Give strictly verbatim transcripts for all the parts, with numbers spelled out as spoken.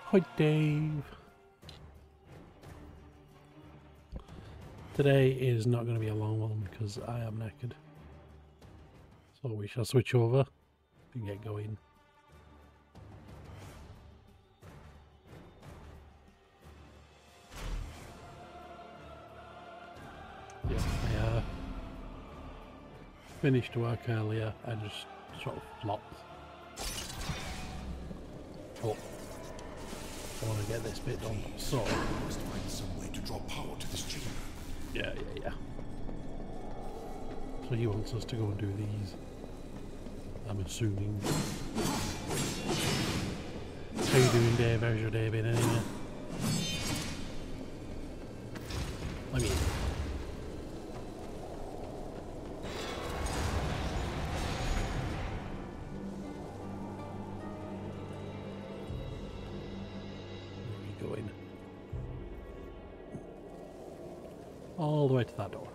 Hi Dave. Today is not going to be a long one because I am knackered. So we shall switch over and get going. Yeah, I uh, finished work earlier and just sort of flopped. But I want to get this bit done, so I must find some way to draw power to this chamber. yeah, yeah, yeah. So he wants us to go and do these. I'm assuming. How you doing, Dave? How's your day been anyway? I mean, where are we going? All the way to that door.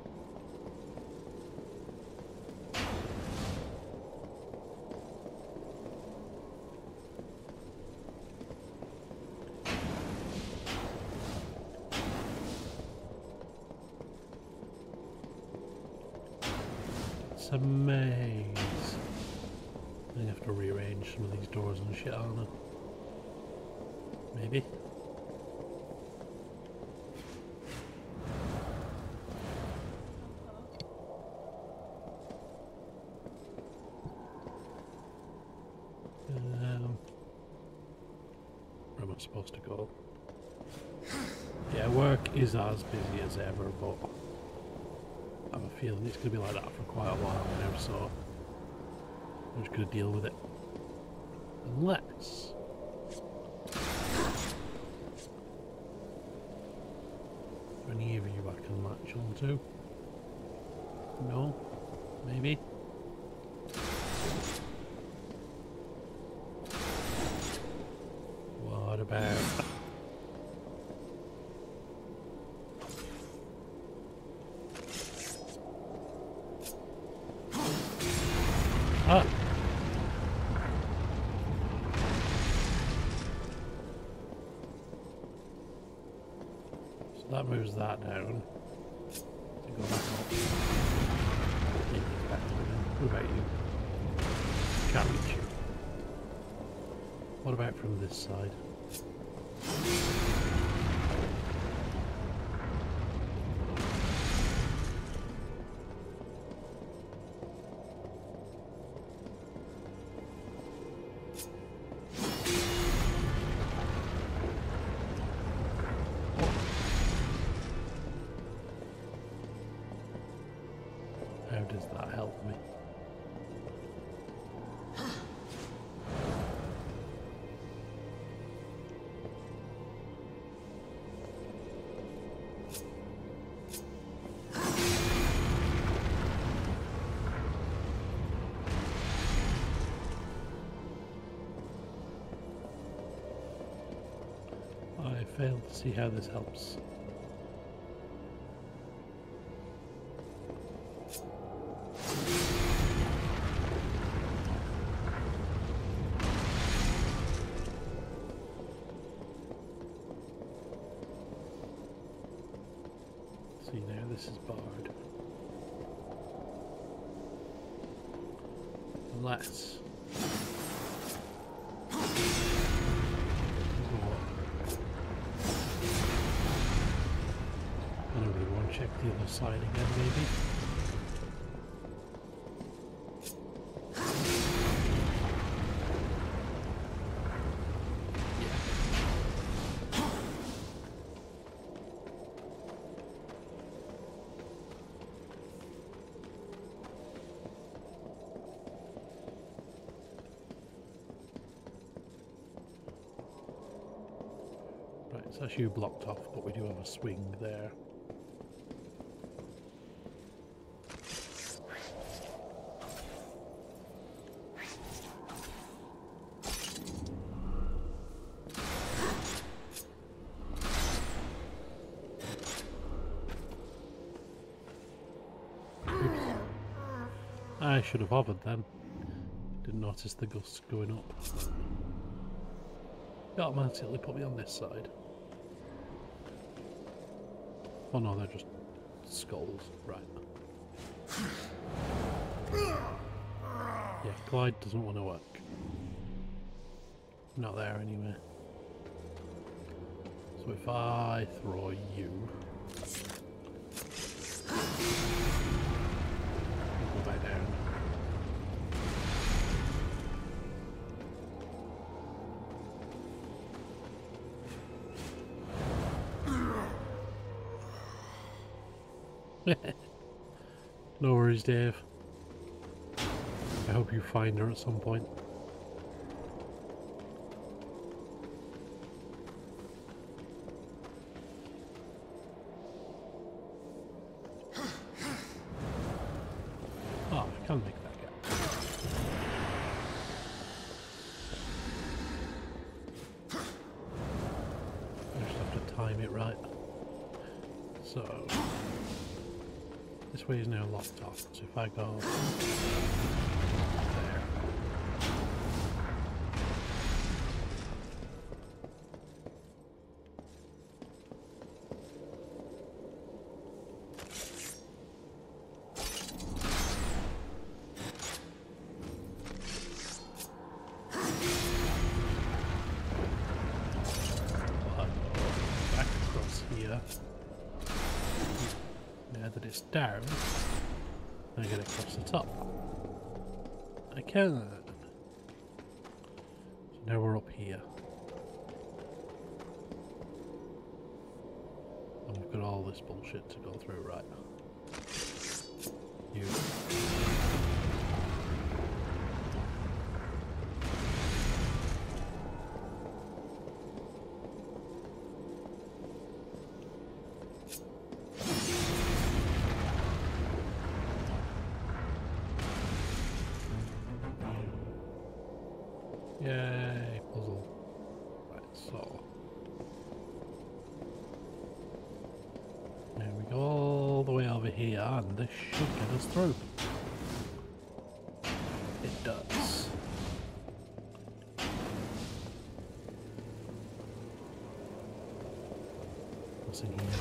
It's a maze. I have to rearrange some of these doors and shit, aren't I? Maybe. Um, where am I supposed to go? Yeah, work is as busy as ever, but I have a feeling it's going to be like that for quite a while now, so I'm just going to deal with it. Unless... do any of you I can latch onto? No? Maybe? What about... Ah! So that moves that down. To go back up. Maybe it's back again. What about you? Can't reach you. What about from this side? How does that help me? I failed to see how this helps. See now, this is barred. Unless... I don't really want to check the other side again, maybe. Right, it's actually blocked off, but we do have a swing there. I should have hovered then. Didn't notice the gusts going up. It automatically put me on this side. Oh no, they're just skulls. Right. Yeah, glide doesn't want to work. Not there anyway. So if I throw you... Go back down. No worries, Dave. I hope you find her at some point. Oh, I can make that gap. I just have to time it right. So... this way is now locked off, so if I go there. Well, I go back across here. Now that it's down, I get across the top. I can. So now we're up here. And we've got all this bullshit to go through, right? You. Yay, puzzle. Right, so. There we go, all the way over here, and this should get us through. It does. What's in here?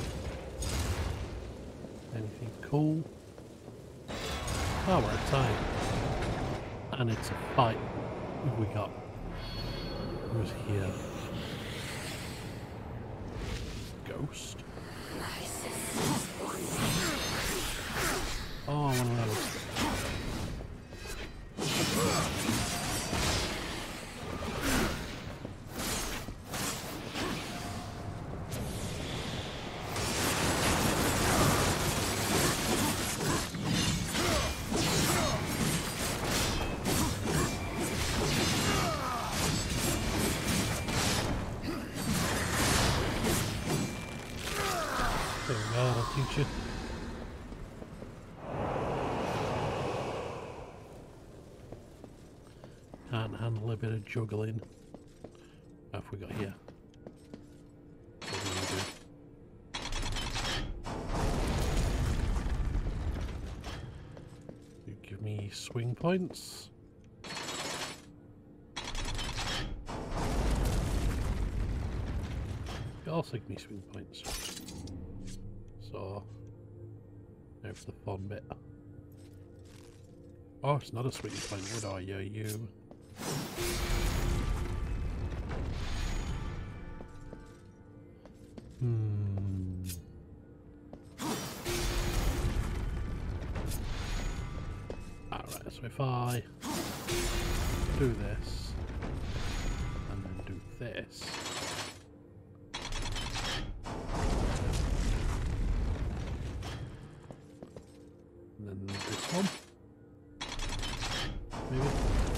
Anything cool? Oh, we're at time. And it's a fight. What have we got? Who's here? Ghost? Oh, one of those. There we go, I'll teach you. Can't handle a bit of juggling. What have we got here? What are we gonna do? You give me swing points. You also give me swing points. So, now for the fun bit. Oh, it's not a swing point. What are you? You. Hmm. Alright, so if I do this, and then do this. And then this one. Maybe.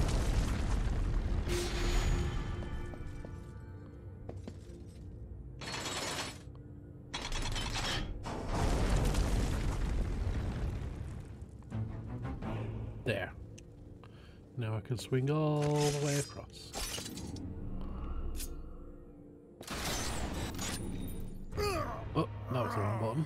There. Now I can swing all the way across. Oh, that was the wrong button.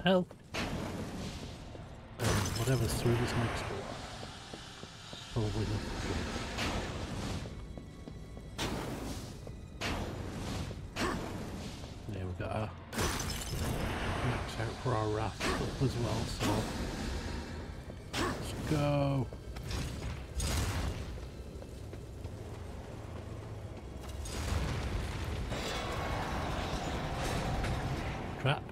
health. Um, whatever's through this next door. Probably not. Yeah, we've got a max out for our raft up as well, so let's go. Trap.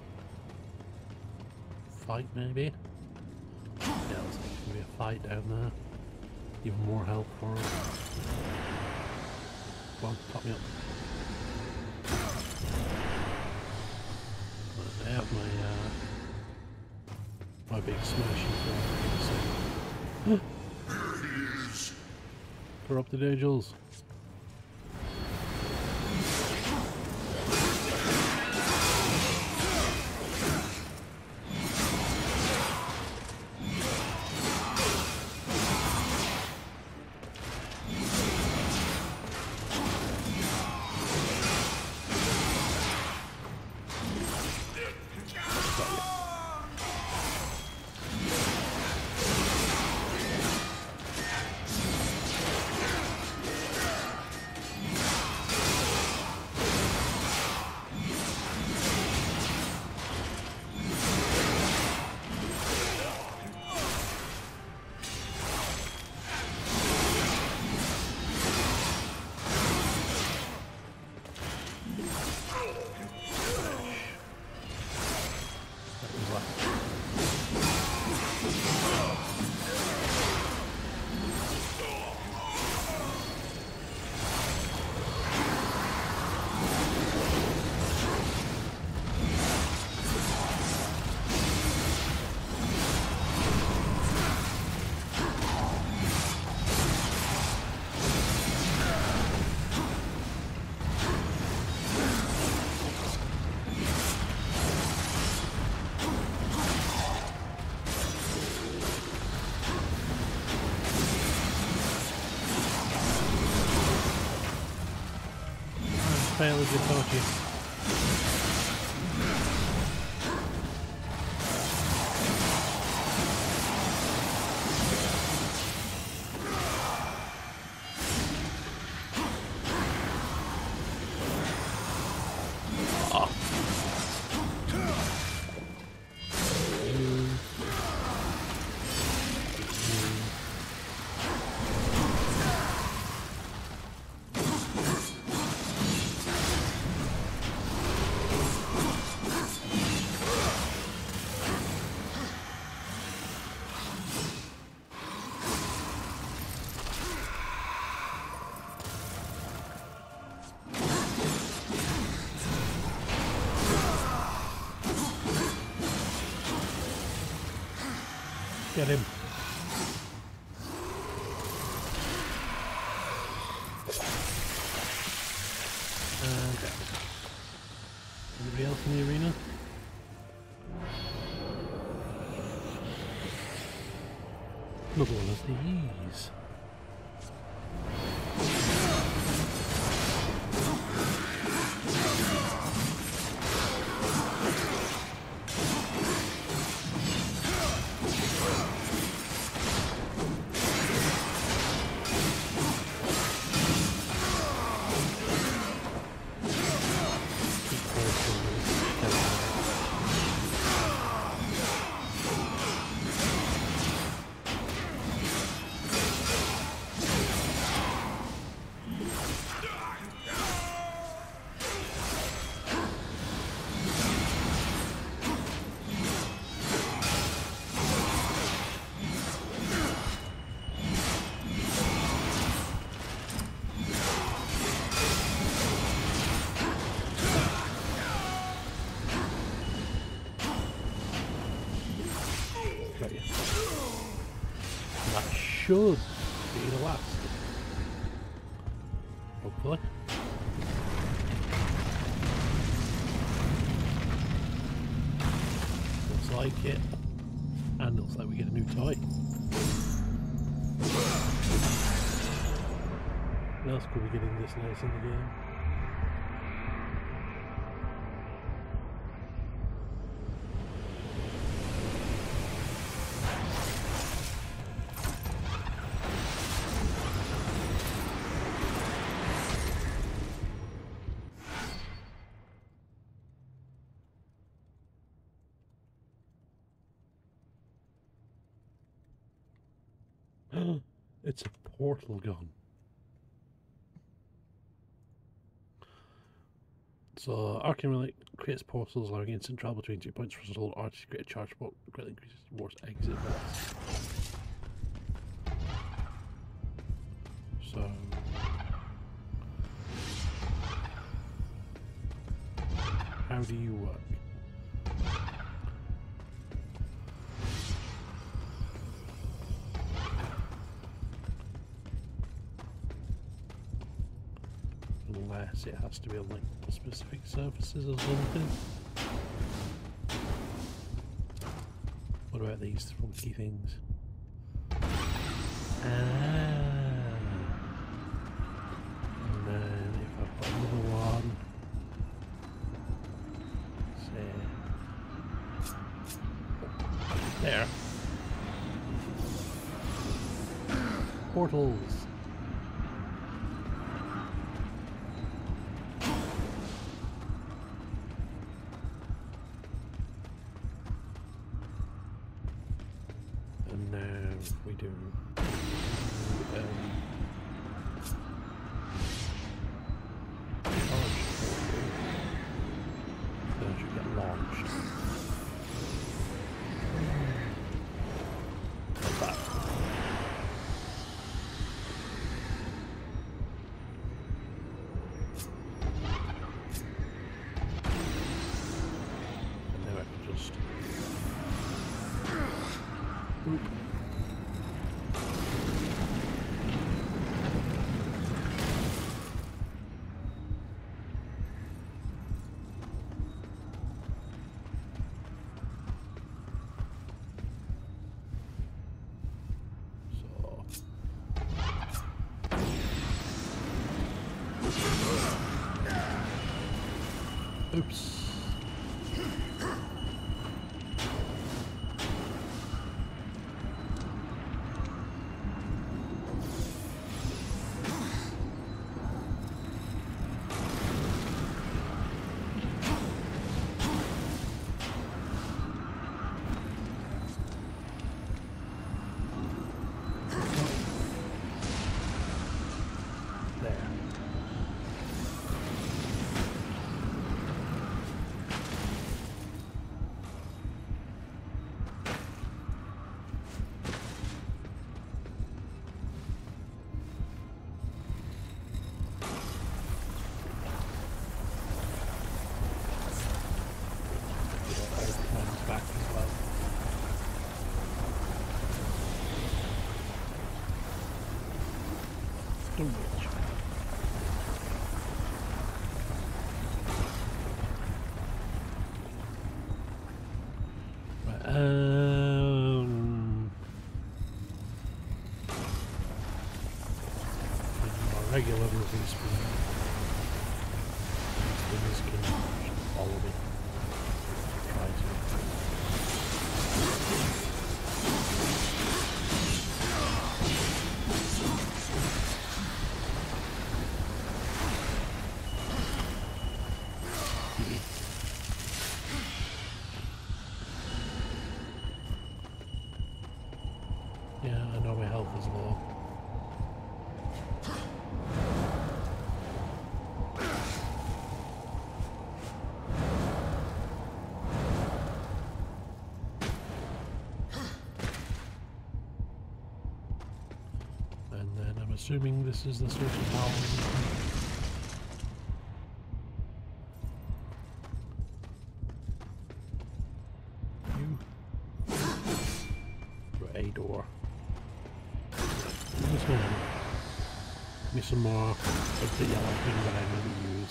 Fight maybe? Yeah, looks like there's gonna be a fight down there. Even more help for us. Come on, pop me up. But I have my uh my big smashing thing. Corrupted angels. Fail as you thought you. Get him. And down. Anybody else in the arena? Another one of these. That should be the last. Hopefully. Looks like it. And looks like we get a new toy. What else could we get in this nice in the game? It's a portal gun. So, Arcane Relic creates portals allowing instant travel between two points for result artists create a charge port greatly increases war's exit velocity. So how do you work? Unless it has to be on like specific surfaces or something. What about these funky things? Ah. And then if I put another one, say there. Portals. We do um, then it should get launched. Like that. And then I can just boop. Oops. Right, um, regular moving speed. This can follow me. Try to. Yeah, I know my health is low. And then I'm assuming this is the source of power. A door. This one. Give me some more of the yellow thing that I never use.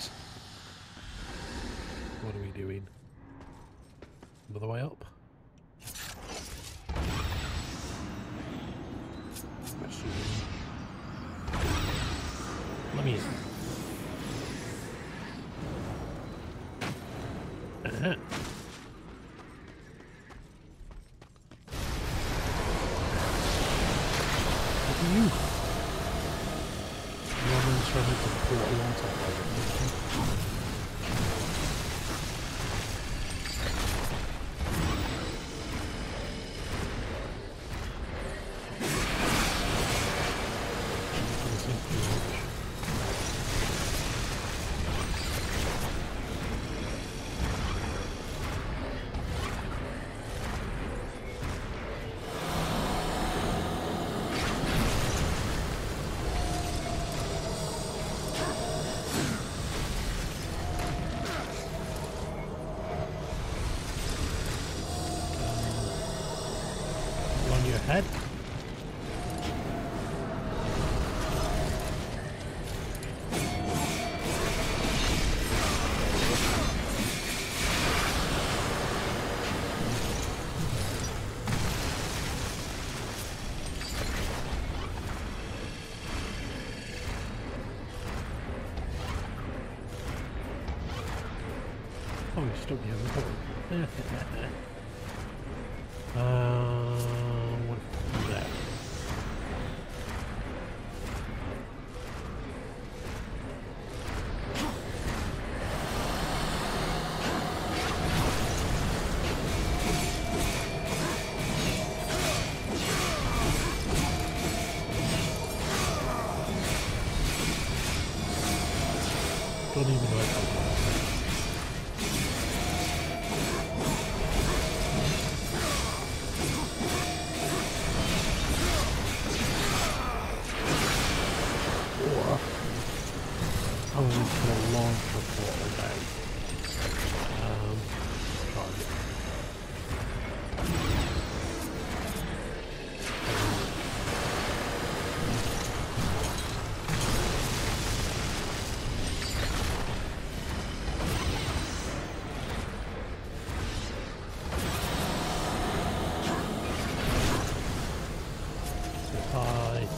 What are we doing? Another way up? Let me in. Uh-huh. You. Roman's trying to pull a lot off of it. ahead. Oh, we're stuck here. um, what is that? Don't even know if I'm I'm going to put a launcher portal down. Um, charge it. Bye.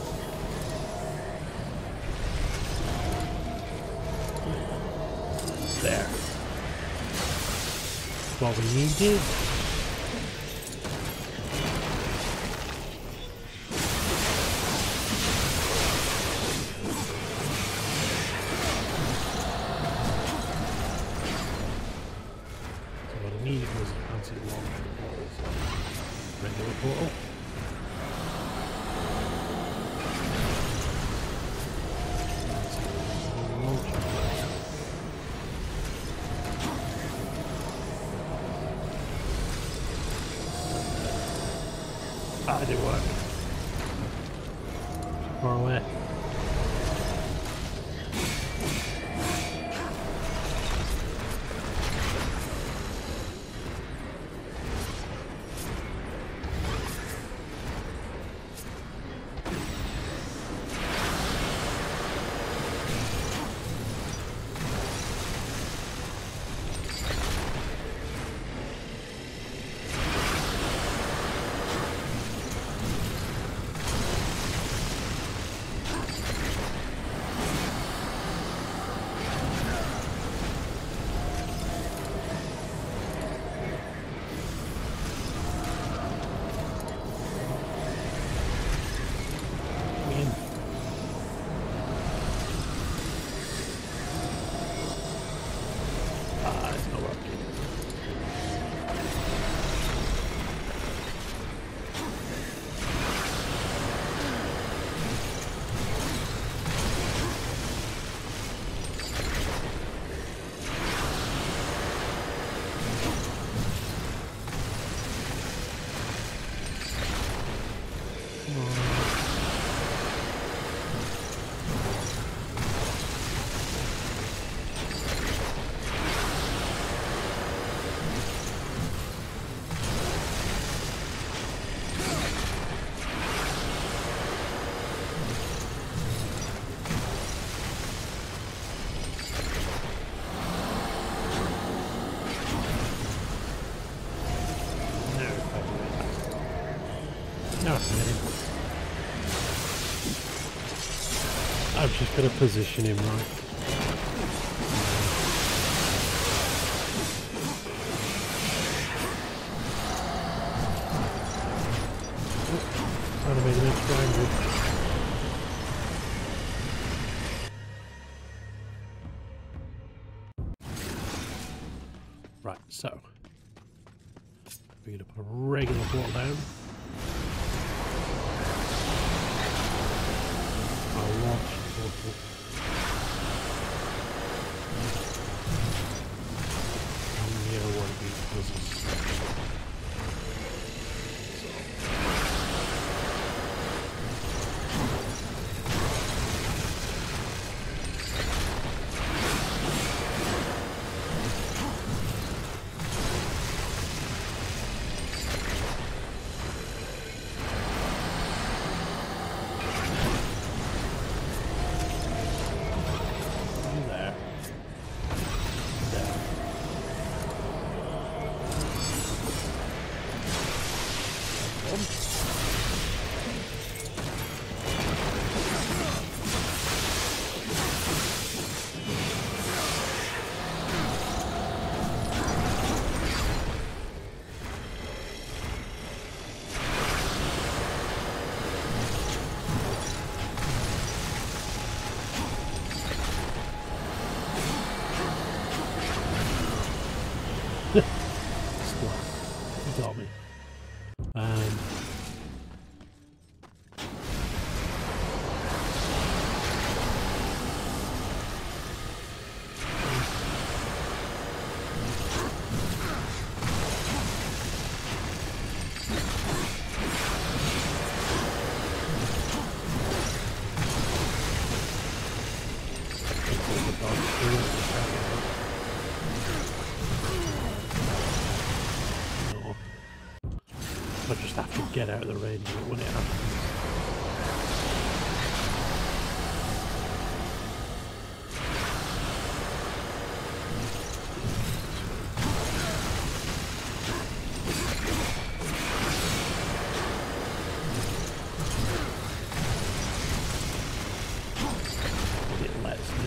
There. What we needed. So what I needed was a fancy launcher portal. So regular portal. Ah, it didn't work. Far away. I'm just going to position him right. Trying to make him extra angry. Right, so we're going to put a regular portal down. I'll launch the portal. And the other one of these puzzles. get out of the range of it when it happens. It lets me.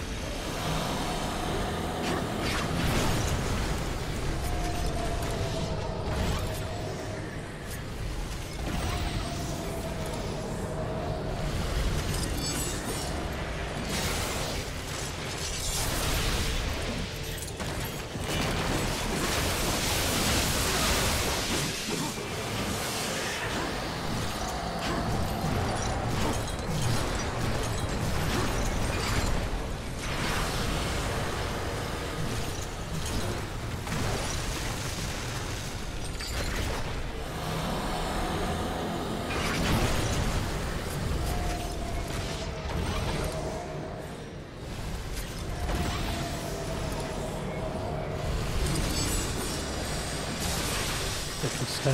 Uh,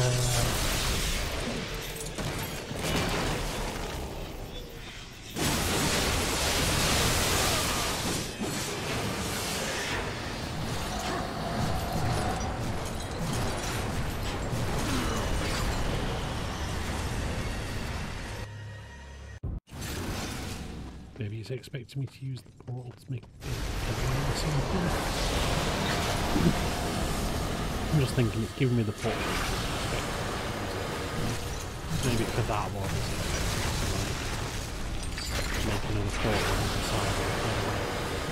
maybe he's expecting me to use the portal to make or something. I'm just thinking it's giving me the portal. Maybe for that one, like making another portal on the side of it.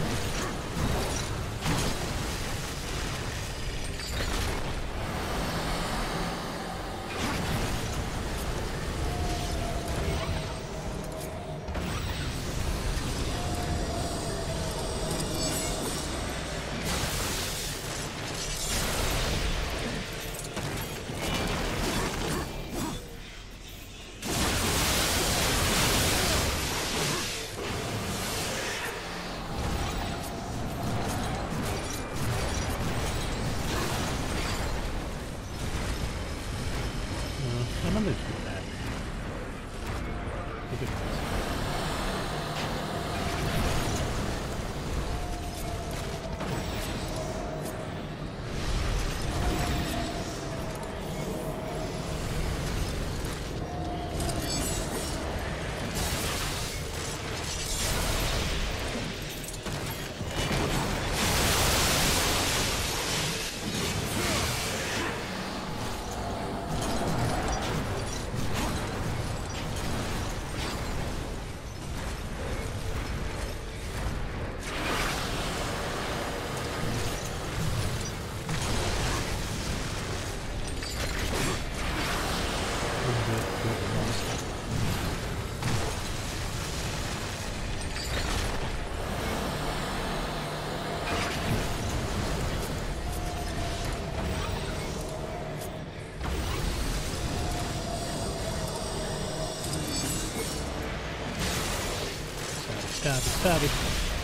Stab it, stab it.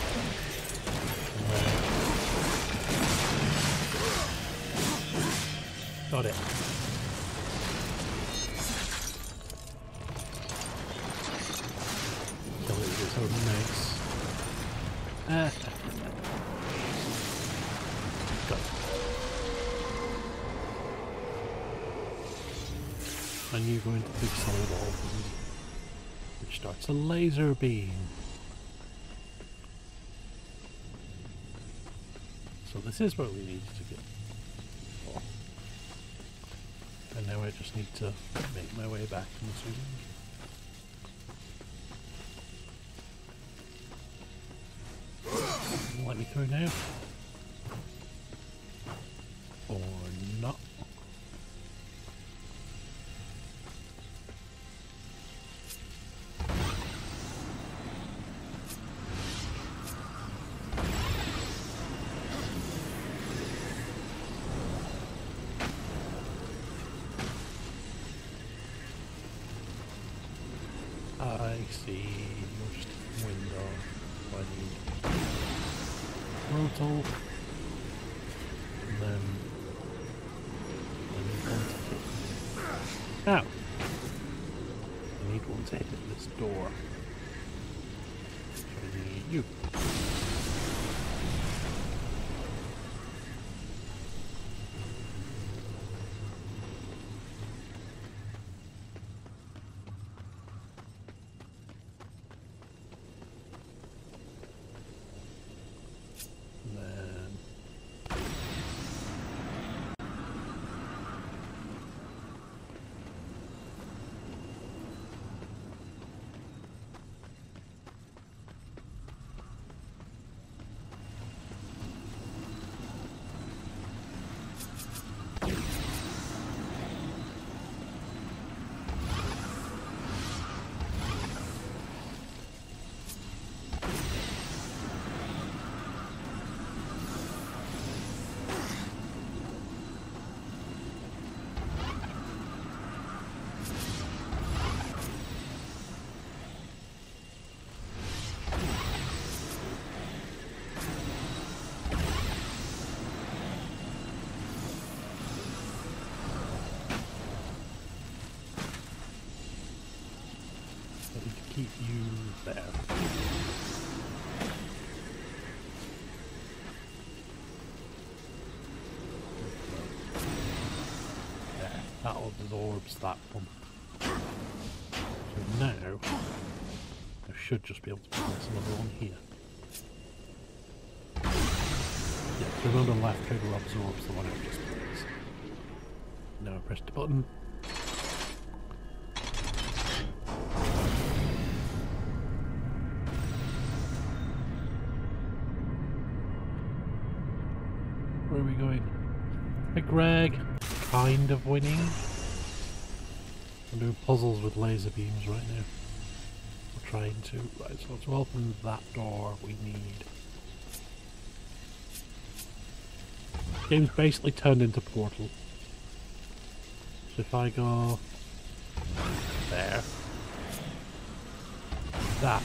Got it. Kill it with its own mace. Ah. Got it. And you go into the big solid ball, which starts a laser beam. So this is where we needed to get. Oh. And now I just need to make my way back, I'm assuming. Let me through now. Or not. I see. You're just a window. I need rotal. And then. then Ow! first one to hit this door. So I need you. Keep you there. There, that absorbs that one. So now, I should just be able to place another one here. Yeah, the one on the left trigger absorbs the one I've just placed. Now I press the button. Where are we going? Hey Greg, kind of winning. I'm doing puzzles with laser beams right now. We're trying to. Right, so to open that door we need. The game's basically turned into Portal. So if I go there, that.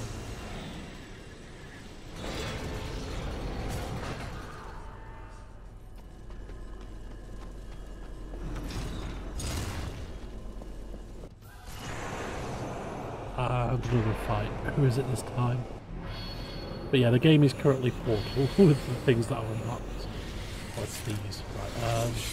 And another fight. Who is it this time? But yeah, the game is currently Portal with the things that are unlocked. What's these? Right, um...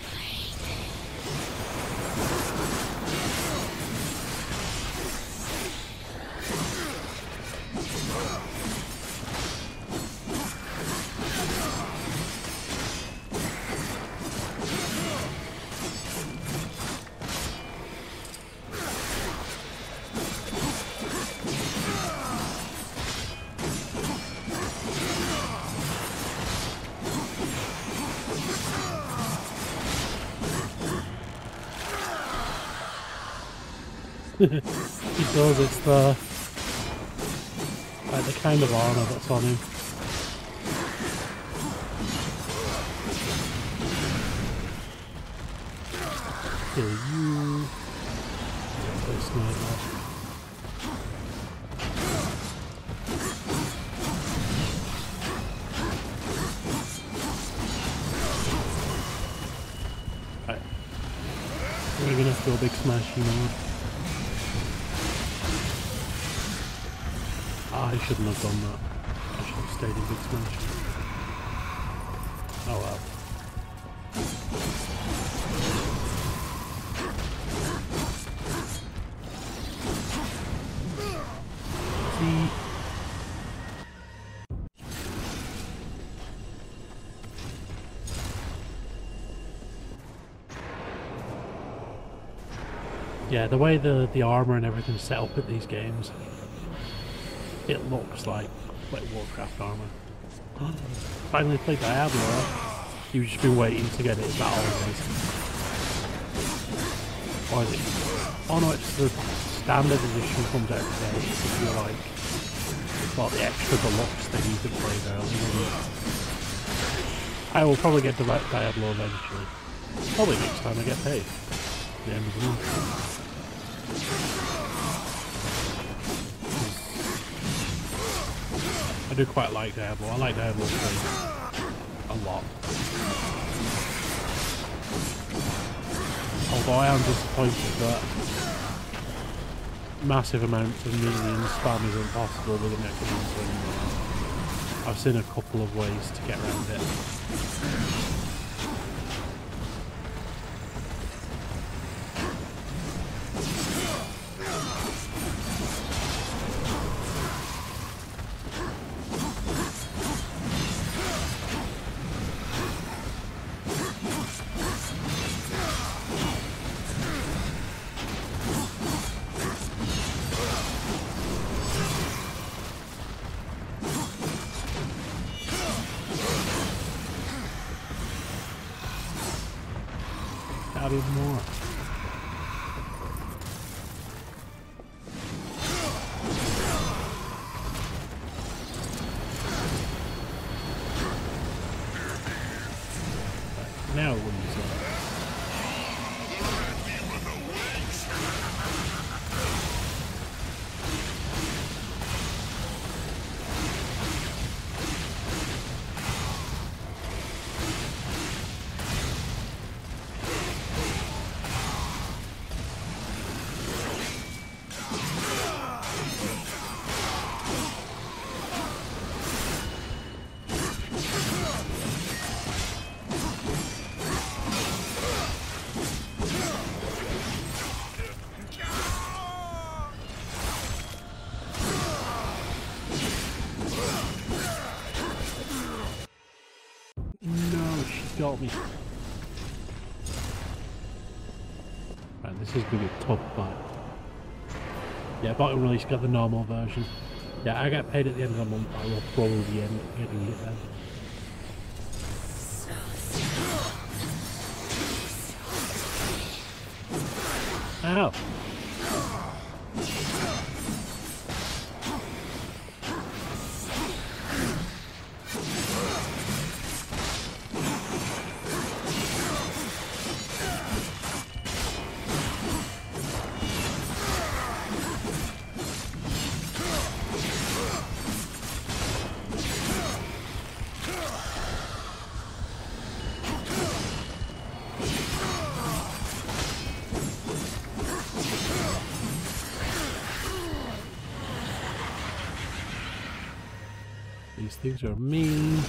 He does, it's the like the kind of armor that's on him. Kill you. Play sniper. Right. We're gonna have to do a big smashy mode. I shouldn't have done that. I should have stayed in Big Smash. Oh well. See? Yeah, the way the, the armor and everything's set up at these games, it looks like like Warcraft armor. Finally played Diablo. You've just been waiting to get it. Is that all it is? Or is it? Oh no, it's the standard edition comes out today. If you like, got the extra deluxe thing you could play earlier. I will probably get the right Diablo eventually. Probably next time I get paid. At the end of the month. I do quite like Diablo. I like Diablo three a lot. Although I am disappointed that massive amounts of minion spam isn't possible with the Necromancer anymore. I've seen a couple of ways to get around it. Added more. Right, now what do you say? Got me. Right, this is gonna be a tough fight. Yeah, bottom release got the normal version. Yeah, I get paid at the end of the month. I will probably end up getting it then. Ow! These things are mean.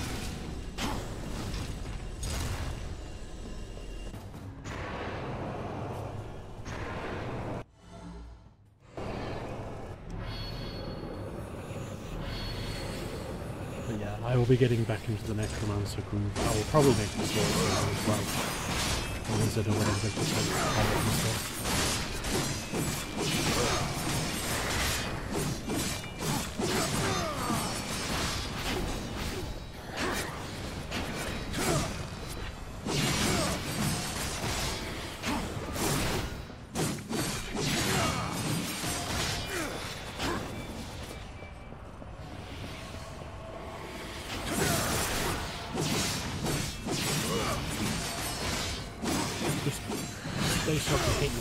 But yeah, I will be getting back into the Necromancer groove. I will probably make the sword as well. Or wizard or whatever they just said. Stay so I can hit you.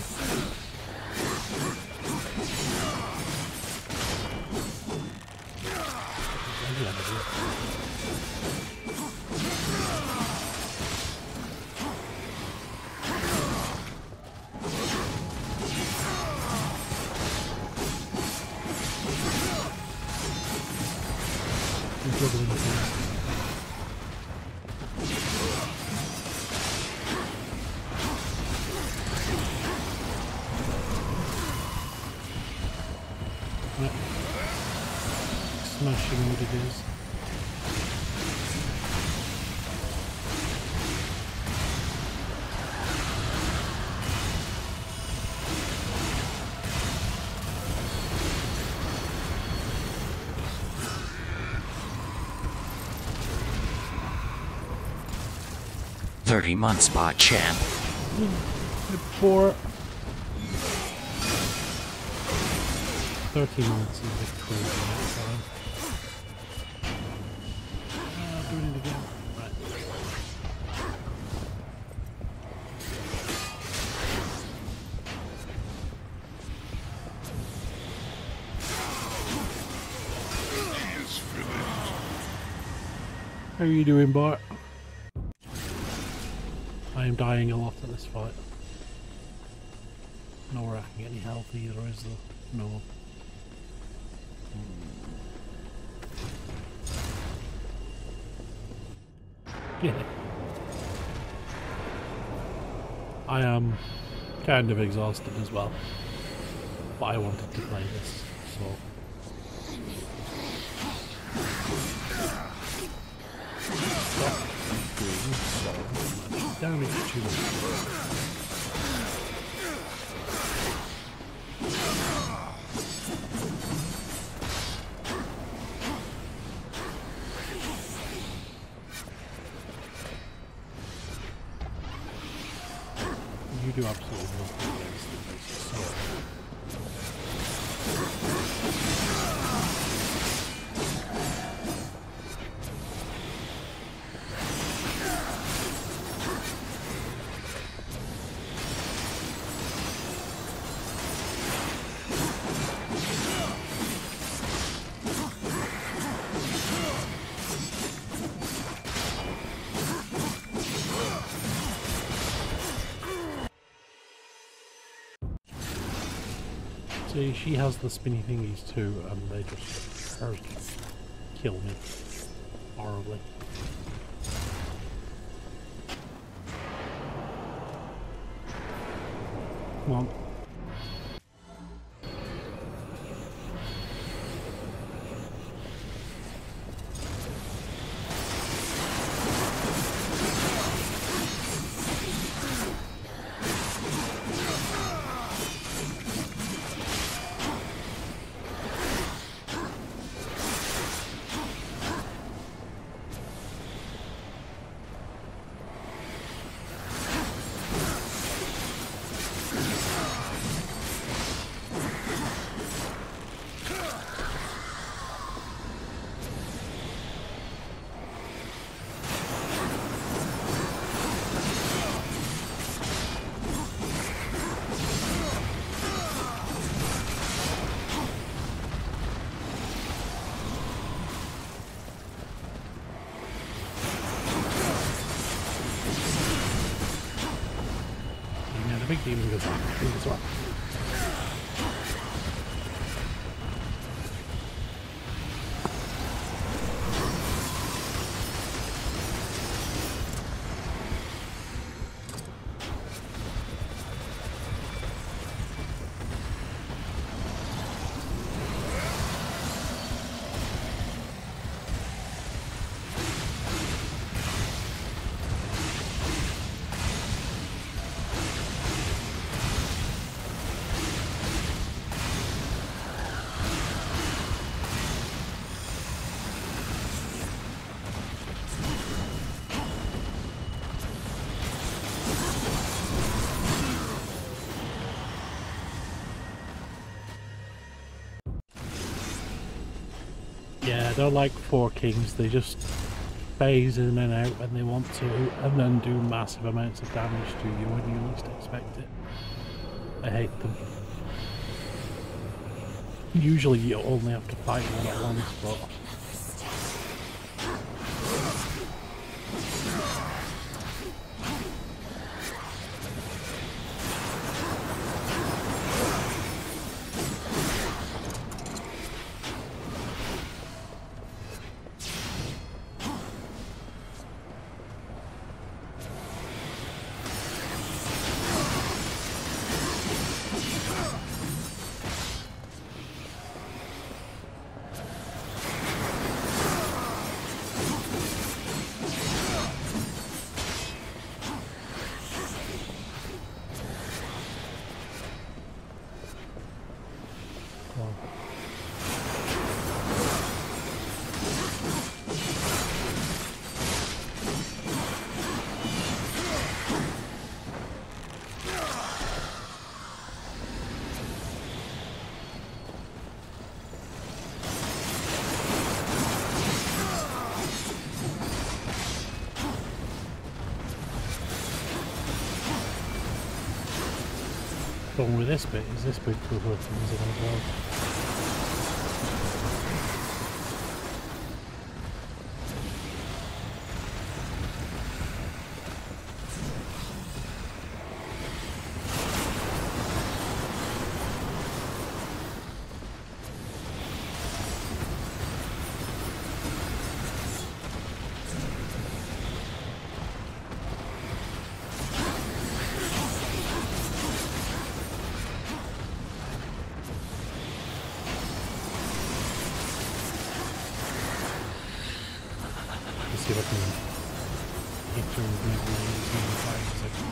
I'm juggling the things. Smashing what it is. Thirty months bot champ. For thirty months is a crazy amount of time. Uh, doing it again. Right. How are you doing, Bart? I am dying a lot in this fight. Nowhere I can get any health either, is there? No. Yeah. I am kind of exhausted as well, but I wanted to play this, so. Stop doing so much damage to me. You do absolutely nothing against them, so. See, she has the spinny thingies too, and they just hurt, kill me horribly. Come on. Big demon goes on as well. Yeah, they're like four kings, they just phase in and out when they want to, and then do massive amounts of damage to you when you least expect it. I hate them. Usually you only have to fight one at once, but... The problem with this bit is this bit could work things in as well. fucking picture of big waves in the fire section.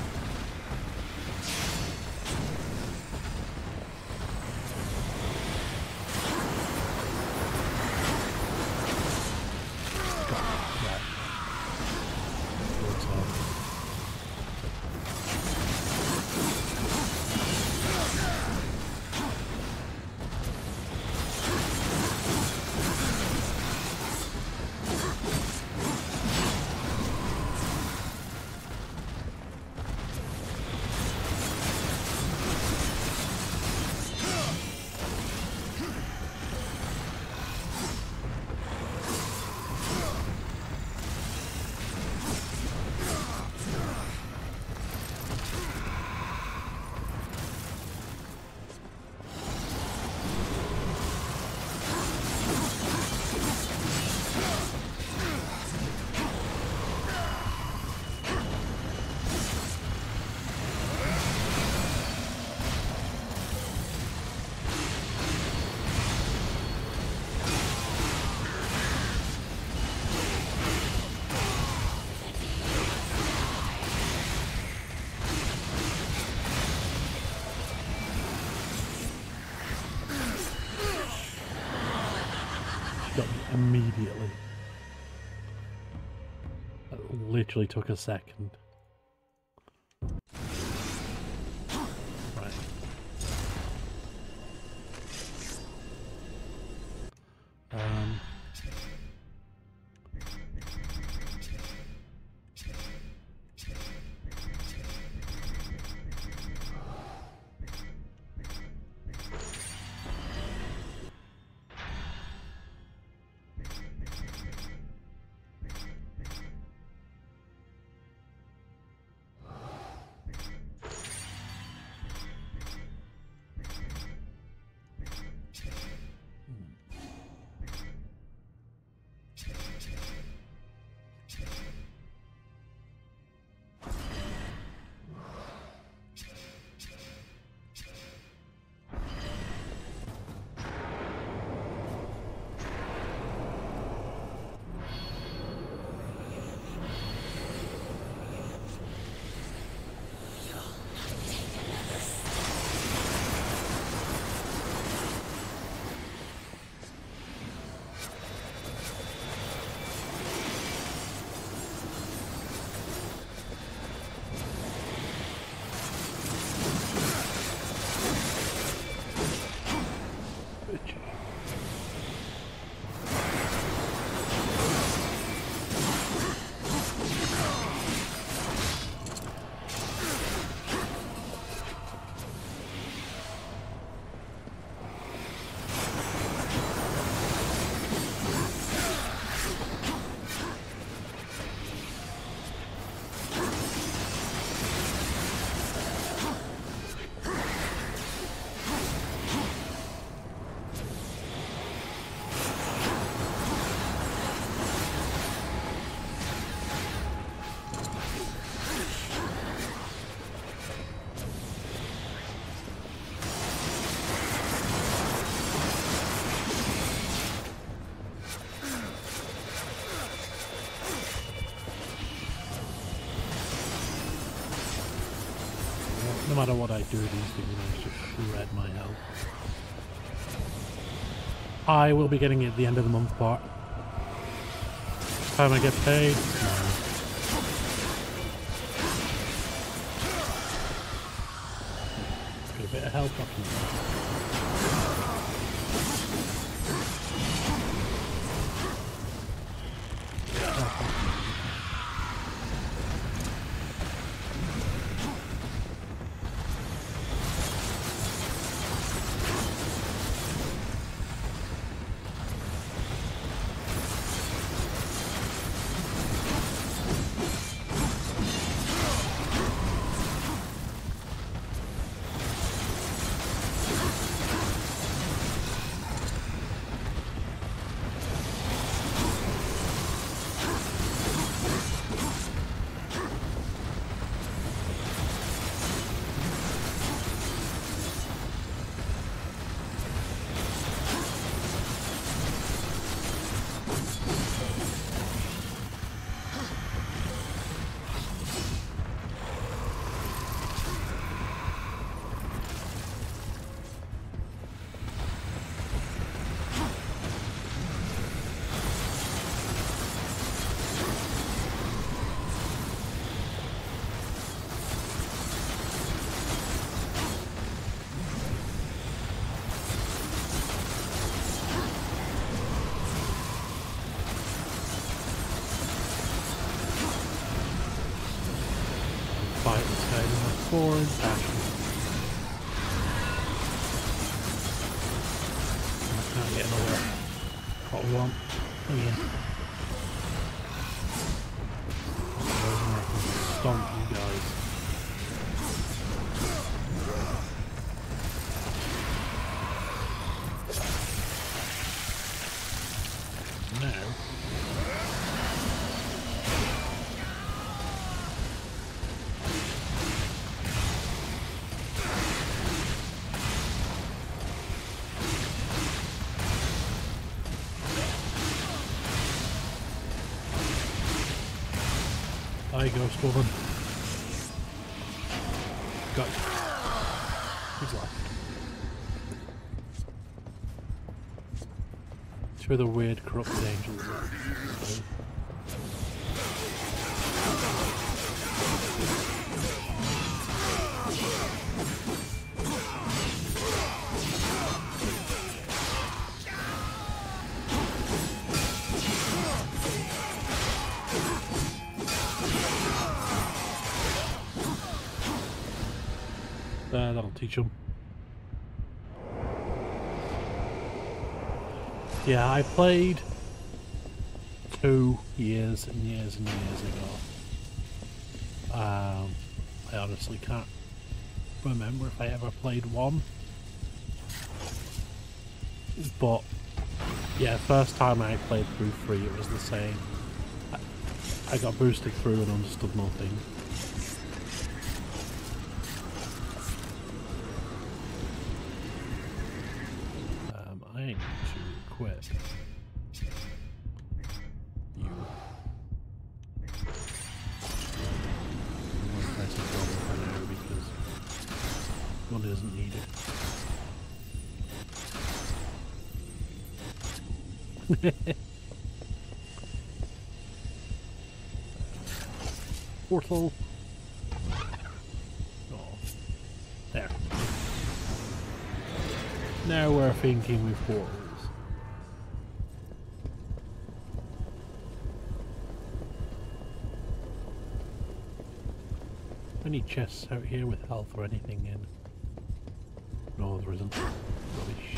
Immediately. That literally took a second. Right. Um. No matter what I do, these things manage to shred my health. I will be getting it at the end of the month part. Time I get paid? No. Get a bit of health up here. boring fashion. I can't get another what we want. Oh yeah. Stomp you guys. Now there you go, Stubborn. Got you. He's left. It's where the weird corrupted angels are. Uh, that'll teach them. Yeah, I played two years and years and years ago. Um, I honestly can't remember if I ever played one. But yeah, first time I played through three, it was the same. I, I got boosted through and understood nothing. I need to quit. You. I'm going to press a double for now because one isn't needed. Portal. Oh. There. Now we're thinking with portals. Any chests out here with health or anything in? No, there isn't. Rubbish.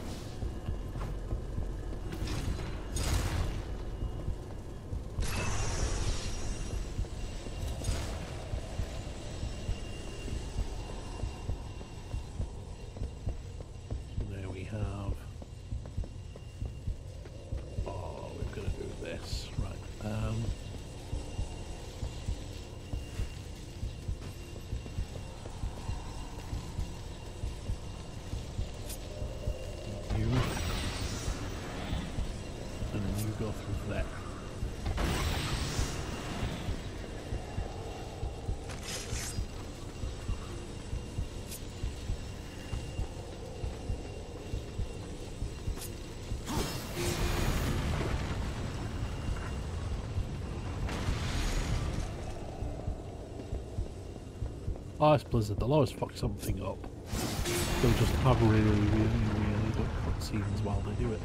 Oh, it's Blizzard. They'll always fuck something up. They'll just have really, really, really good cutscenes while they do it.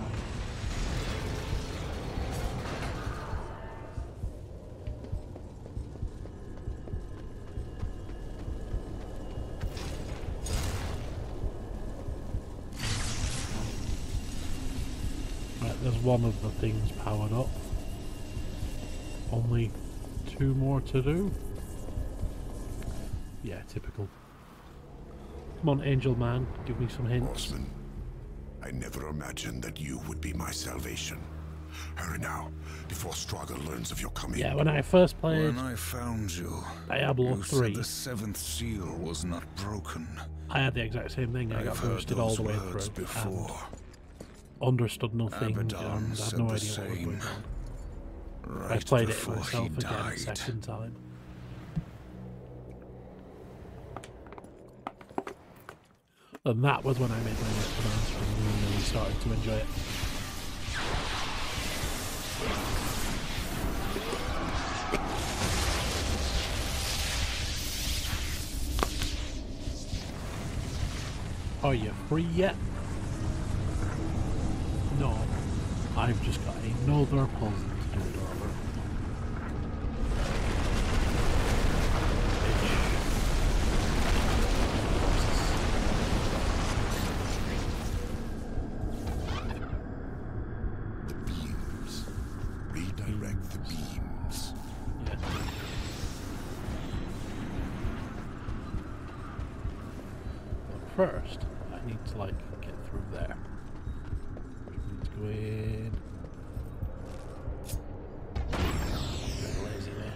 Right, there's one of the things powered up. Only two more to do. Yeah, typical. Come on, Angel Man, give me some hints. Horseman, I never imagined that you would be my salvation. Hurry now, before Strahd learns of your coming. Yeah, when I first played When I found you, Diablo you three, said the seventh seal was not broken. I had the exact same thing. I I've got heard boosted all those the way words through. before. And understood nothing. Abaddon And I had said no the idea what was same. going on. Right I played it before he myself again died. a second time. And that was when I made my next commands from and really started to enjoy it. Are you free yet? No. I've just got another puzzle to do it over. first, I need to like get through there. Let's go in. Bit lazy there.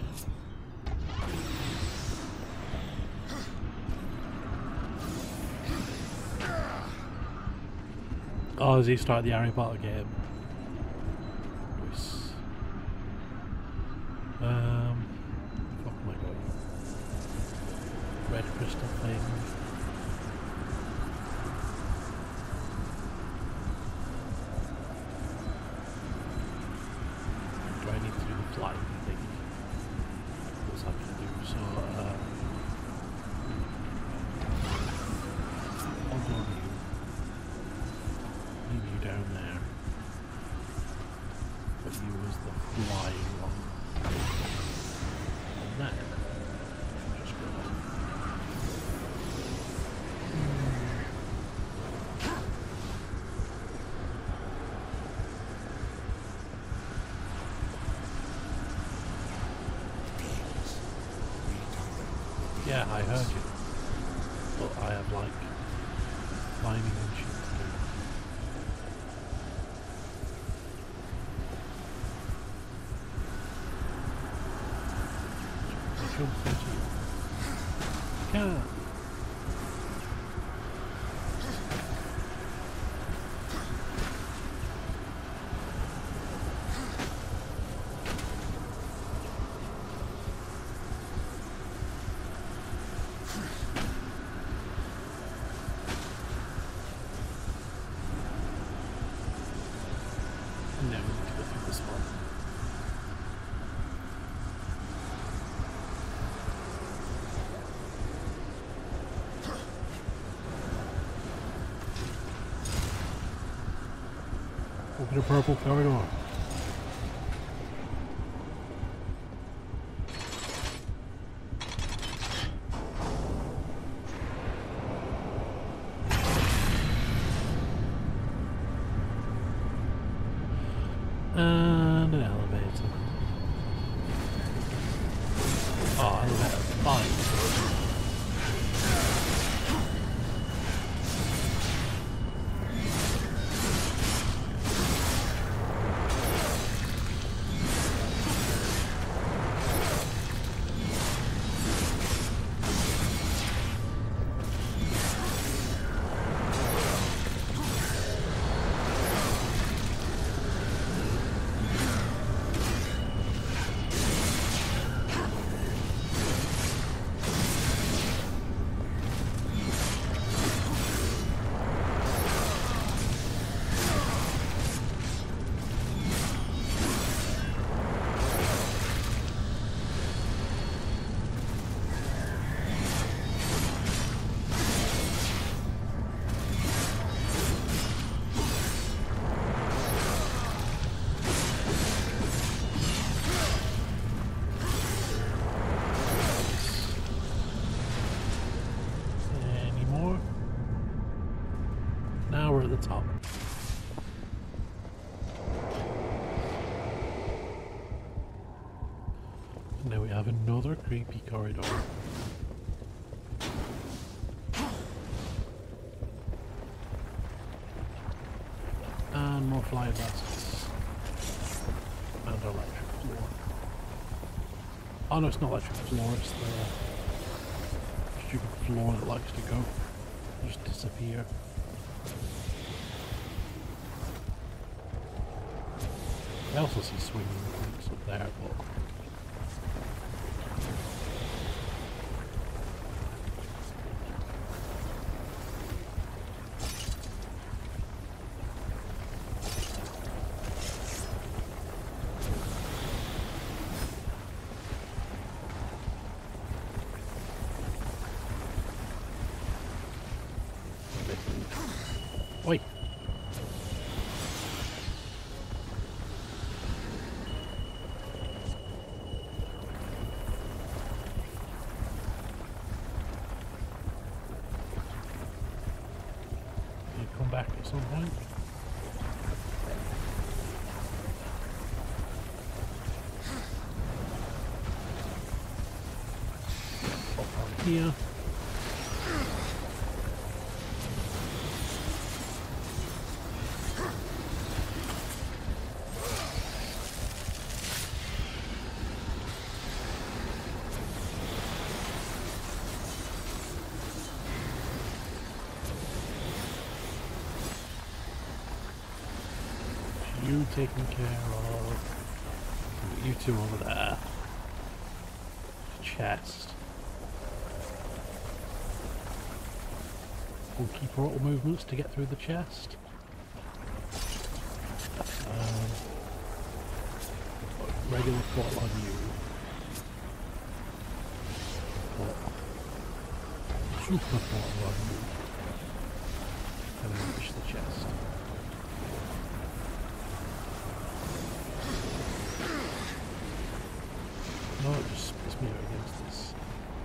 Oh, has he started the Harry Potter game? Nice. Um, fuck am I going? Red crystal thing. Do I need to do the flying thing? What's that going to do? So, uh, I'll go with you. Leave you down there. But you was the flying one. And that. Just go on. Yeah, I heard you. But I have like climbing and shit to do. I jump into you. Can't. Now we need to go through this one. Open a purple corridor. And an elevator. Oh, elevator. Fine. Any more? Now we're at the top. And now we have another creepy corridor. And more fly baskets. And electric floor. Oh no, it's not electric floor, it's the stupid floor that likes to go. Just disappear. I also see swinging things up there, but oi! You come back at some point. Up on here. you taken care of. Put you two over there. Chest. Funky portal movements to get through the chest. Um, regular portal on you. But super portal on you. And then push the chest. No, it just splits me out against this.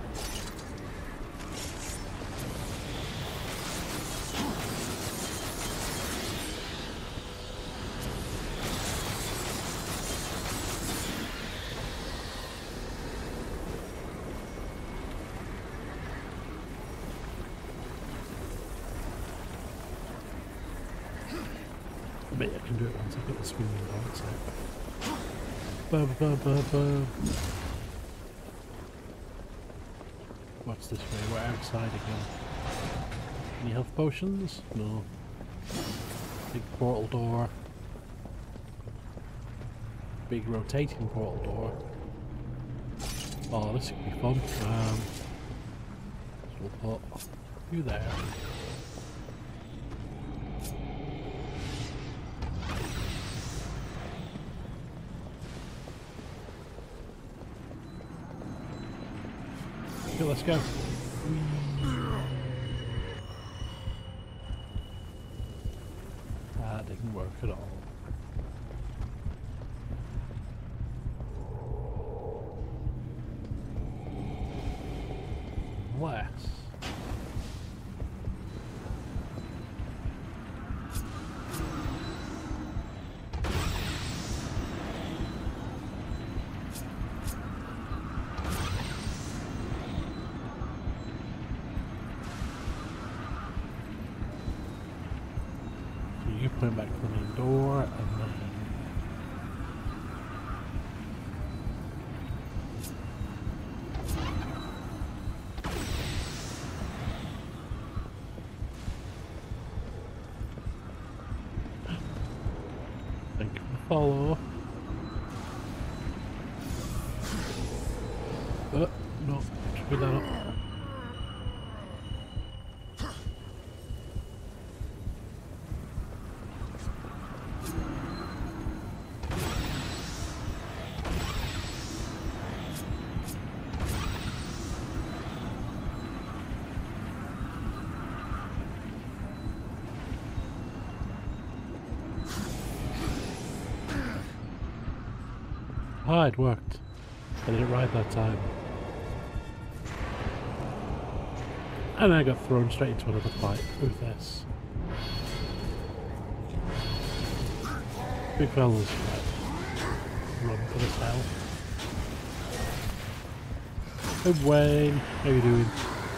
Maybe I can do it once I get the swinging lights out. Ba ba ba ba. What's this way? We're outside again. Any health potions? No. Big portal door. Big rotating portal door. Oh, this could be fun. Um, so we'll put you there. Okay, let's go. That didn't work at all. Less. You put it back to the main door, and then thank you for the follow. Uh, no, screw that up. Ah, it worked. I did it right that time. And I got thrown straight into another fight with this. Big fellas, run for this hell. Good Wayne, how you doing?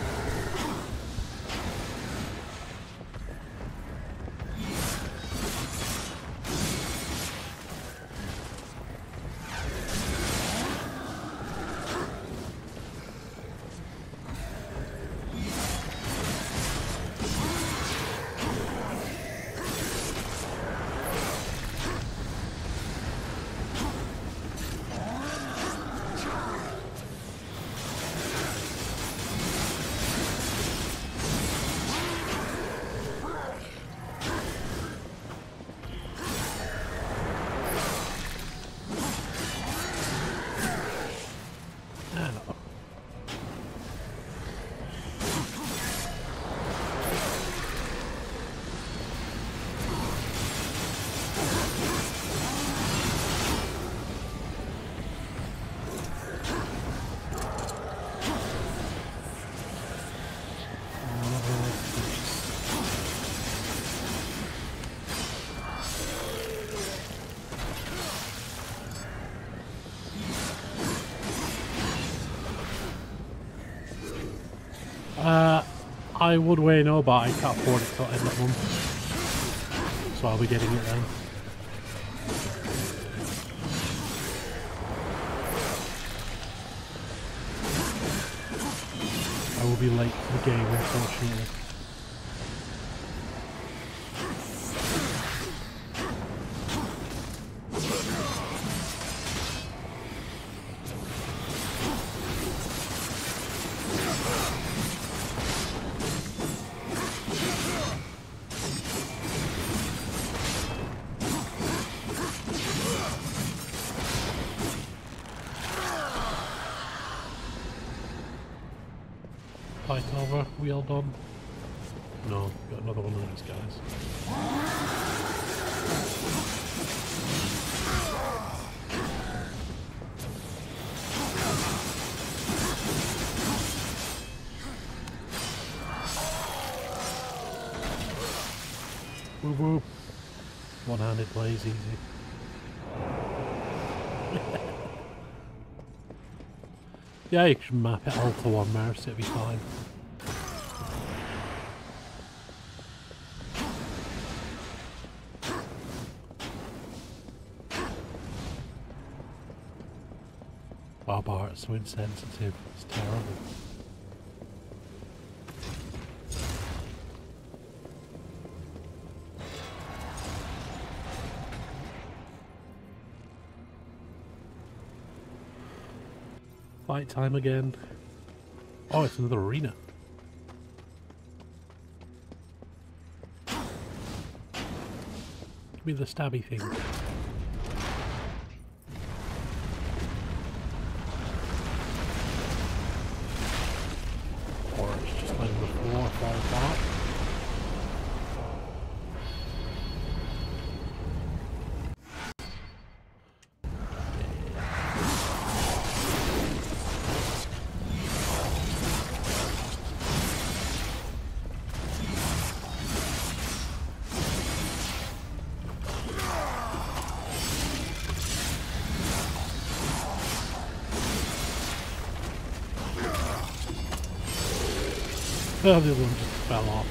Uh, I would weigh no, but I can't afford it till end of month. So I'll be getting it then. I will be late to the game, unfortunately. fight over? We all done? No, got another one of these guys. Woo woo. One-handed plays easy. Yeah, you can map it all to one mouse, it'll be fine. Wow, bar, it's so insensitive. It's terrible. Fight time again. Oh, it's another arena. Give me the stabby thing. Or it's just letting the floor fall apart. Oh, the other one just fell off.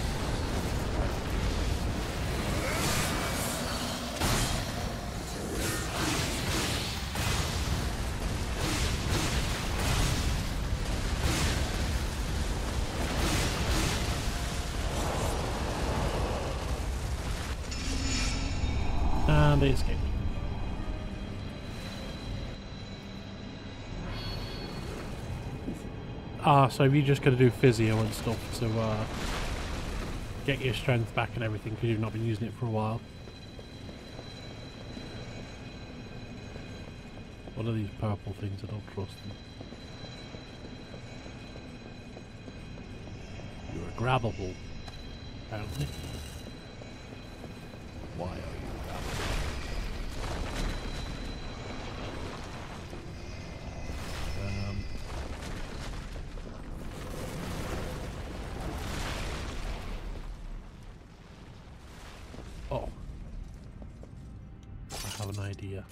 And they escaped. Ah, so you're just going to do physio and stuff to uh, get your strength back and everything because you've not been using it for a while. What are these purple things? I don't trust them. You're grabbable, apparently. Why are you grabbable? Um... Oh, I have an idea.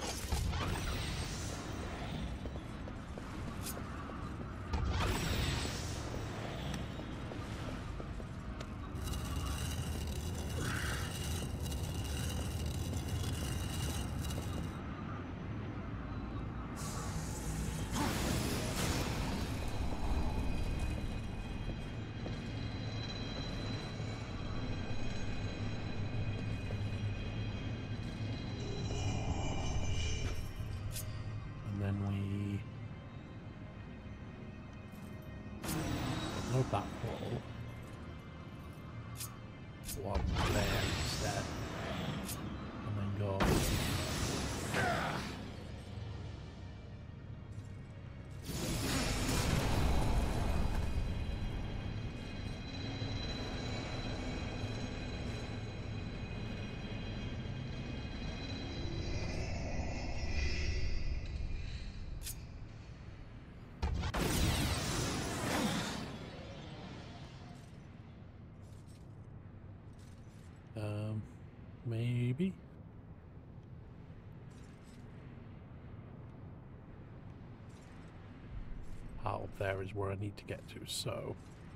Not that wall. One there instead. And then go. Um, maybe? Out up there is where I need to get to, so...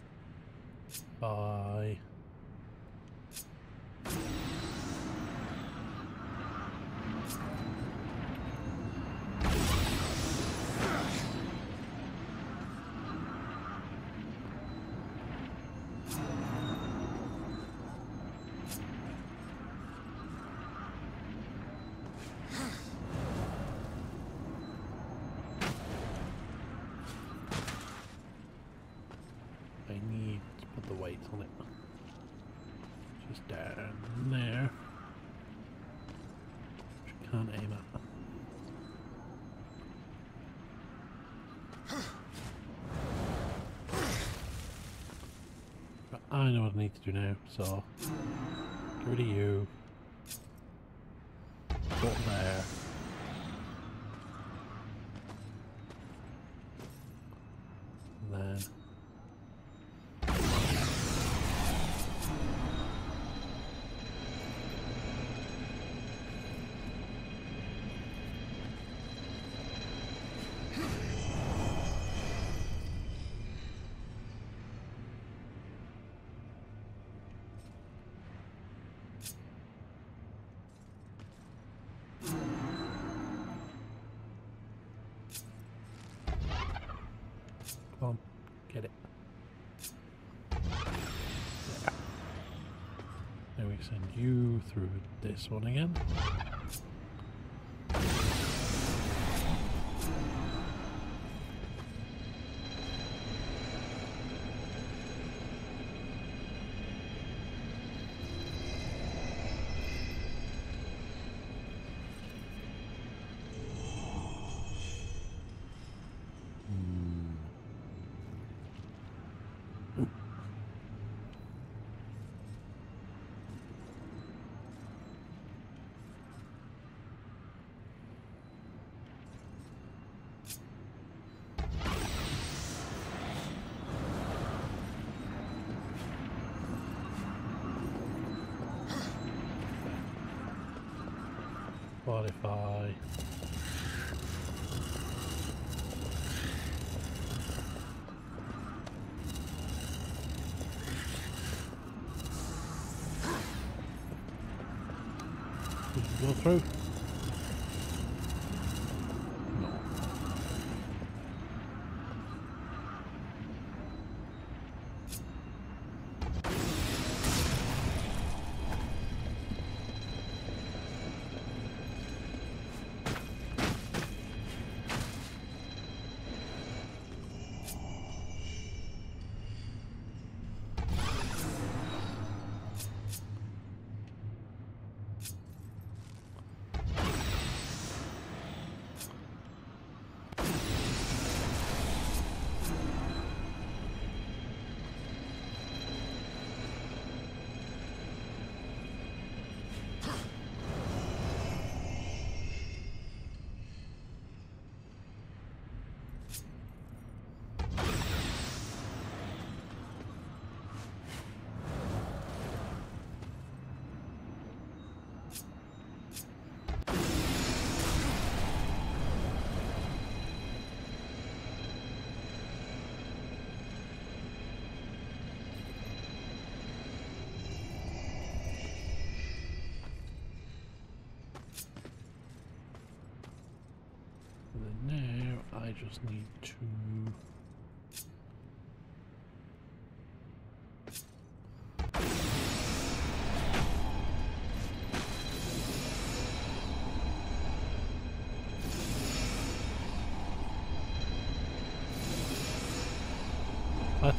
Bye. On it. Just down there. Which I can't aim at. what I need to do now. So, get rid of you. Put there. And then. Come on, get it. Yeah. Now we send you through this one again. What if I... Did you go through? No. And then now I just need to... What?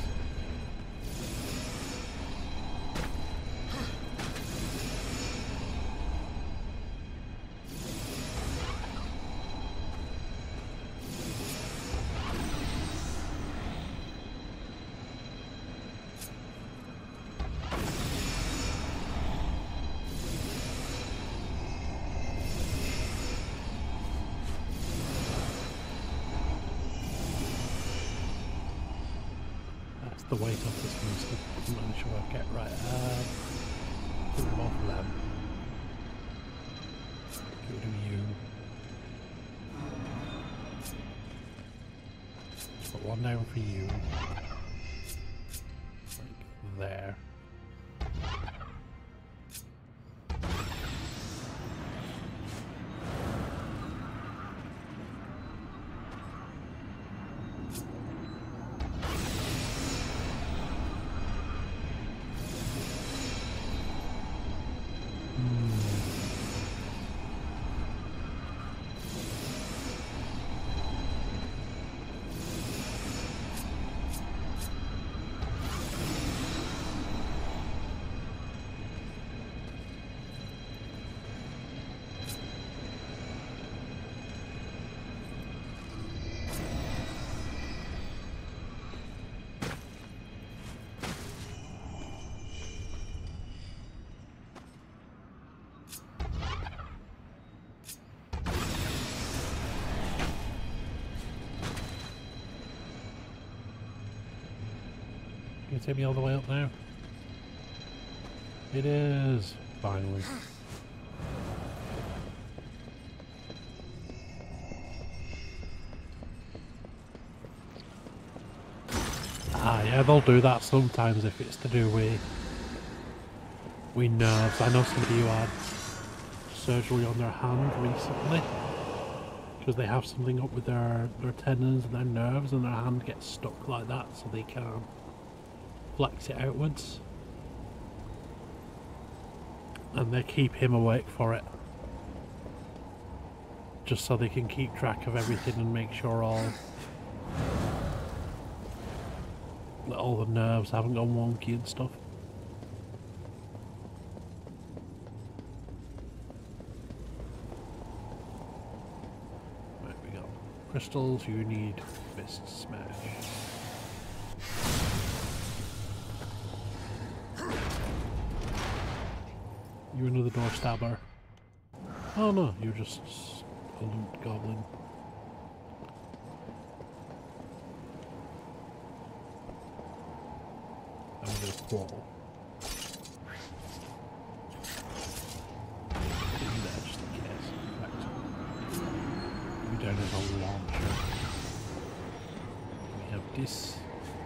The weight off this monster. I'm not sure I get right. Uh, put them off them. Get rid of you. Put one down for you. Like there. take me all the way up now? It is. Finally. Ah, yeah, they'll do that sometimes if it's to do with, with nerves. I know somebody who had surgery on their hand recently because they have something up with their, their tendons and their nerves, and their hand gets stuck like that so they can't flex it outwards. And they keep him awake for it, just so they can keep track of everything and make sure all that all the nerves haven't gone wonky and stuff. Right, we got crystals. You need fist smash. You're another door stabber. Oh no, you're just a loot goblin. I'm gonna quarrel. Do that just in case. Right. We don't have a launcher. We have this.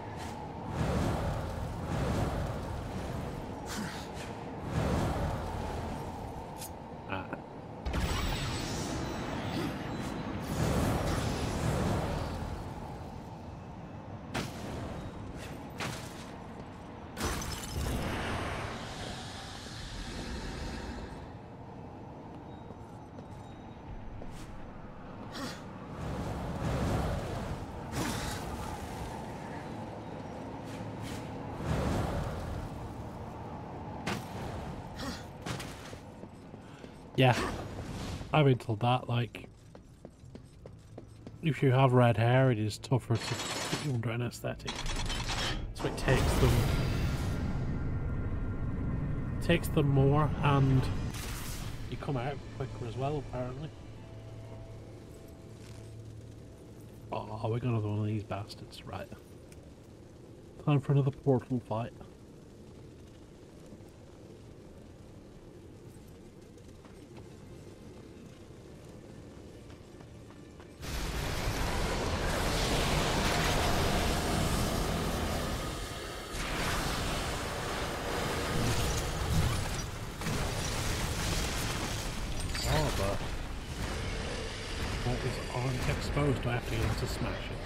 Yeah, I've been told that, like, if you have red hair, it is tougher to put you under anesthetic. So it takes them, takes them more, and you come out quicker as well, apparently. Oh, we're gonna have one of these bastards, right. Time for another portal fight. Exposed, do I have to get him to smash it?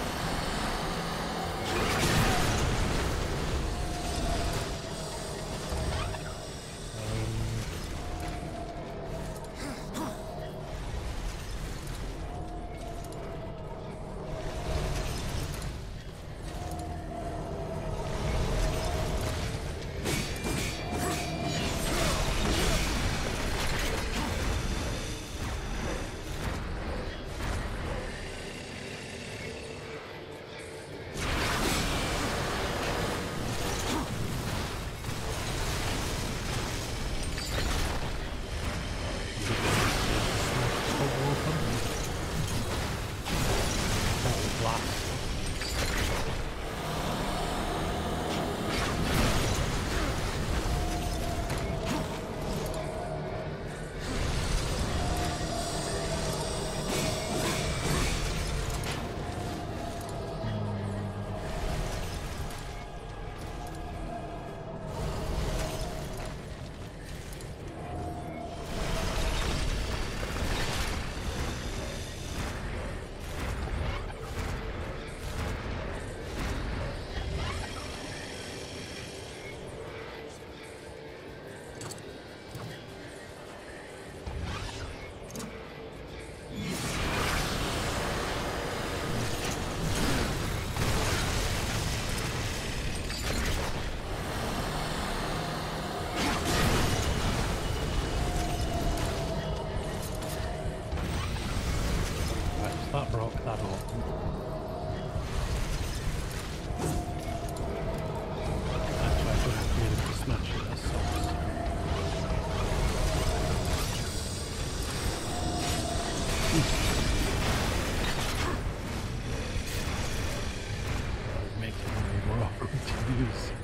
That broke that open. Actually, I don't have to need to smash it as such. Make it more awkward to use.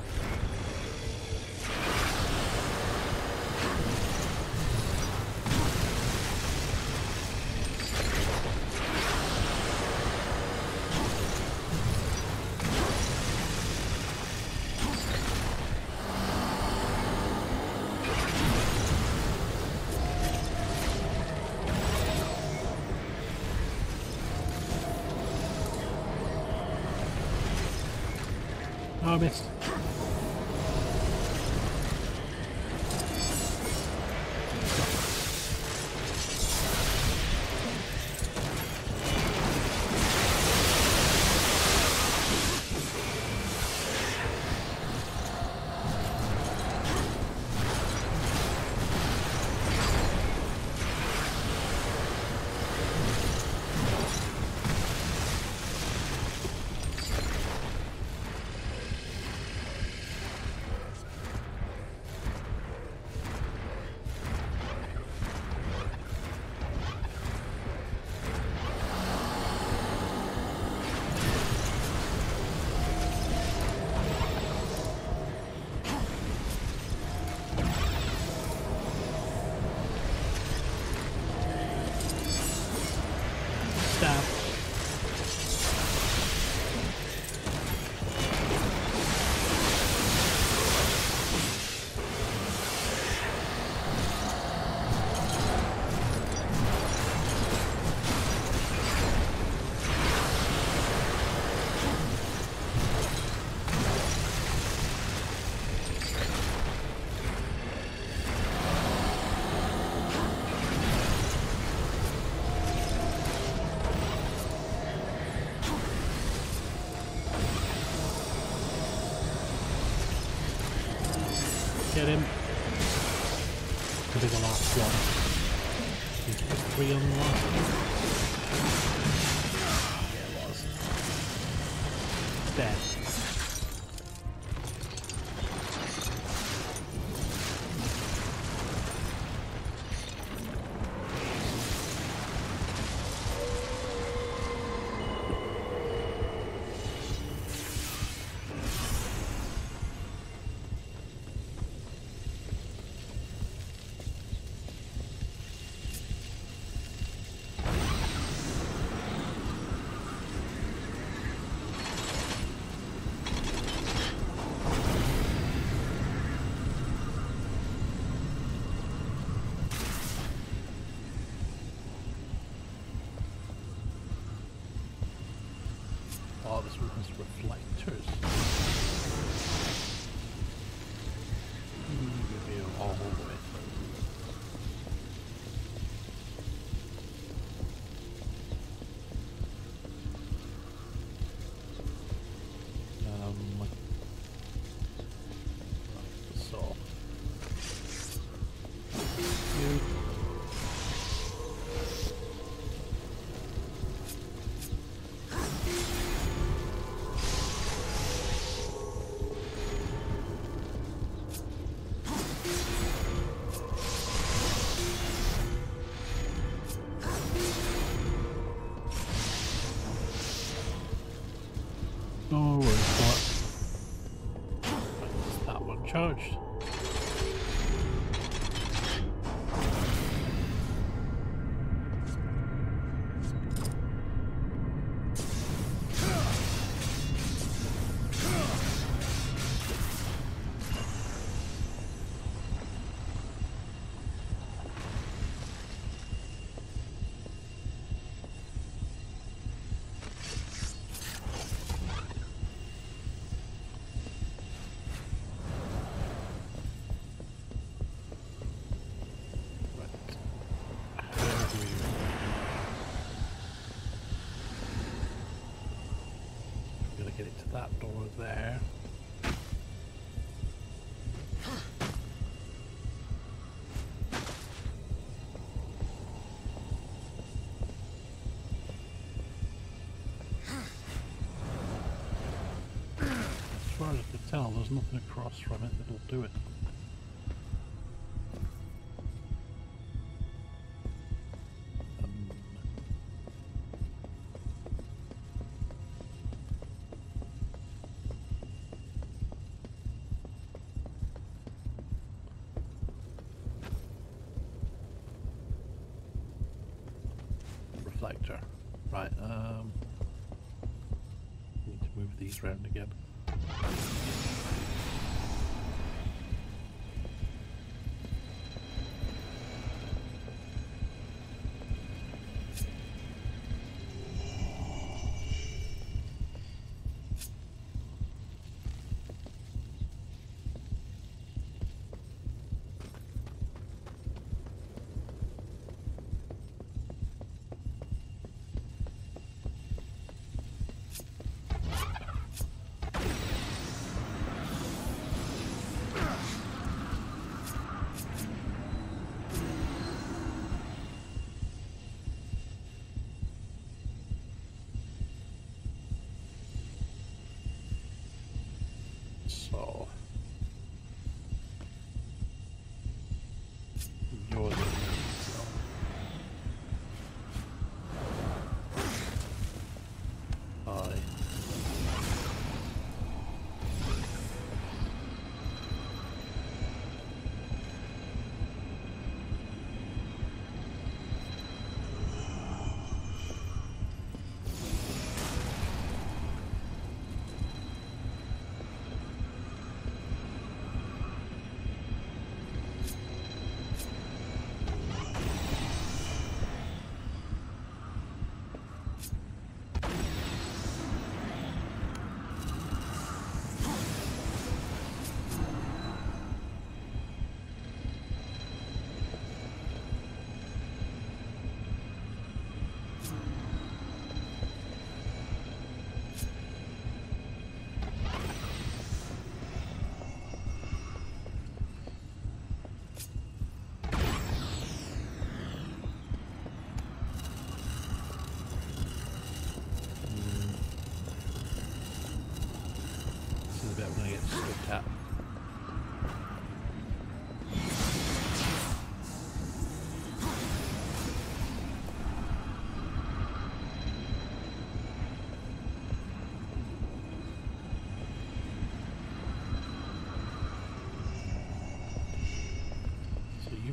Oh, I missed. Get him. Could be the last one. I think it was three on the last one. Yeah, it was. Dead. Oh, this one has reflectors. Maybe all the way through. Um, so. You. Oh, where's that? When's that one charged? Get it to that door there. As far as I can tell, there's nothing across from it that'll do it. Reflector. Right, um need to move these round again.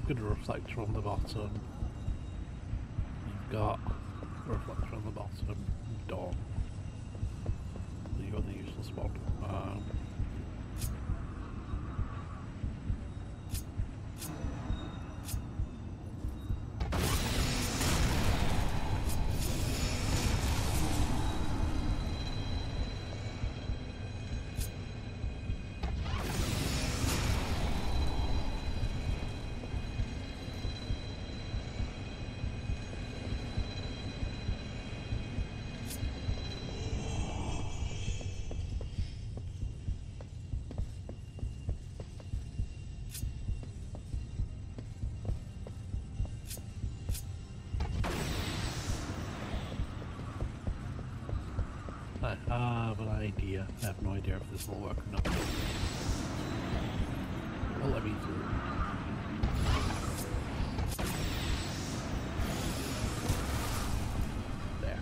got a reflector on the bottom. You've got a reflector on the bottom. Door. You've got the useless one. Um, I have an idea. I have no idea if this will work or not. Well, let me through. There.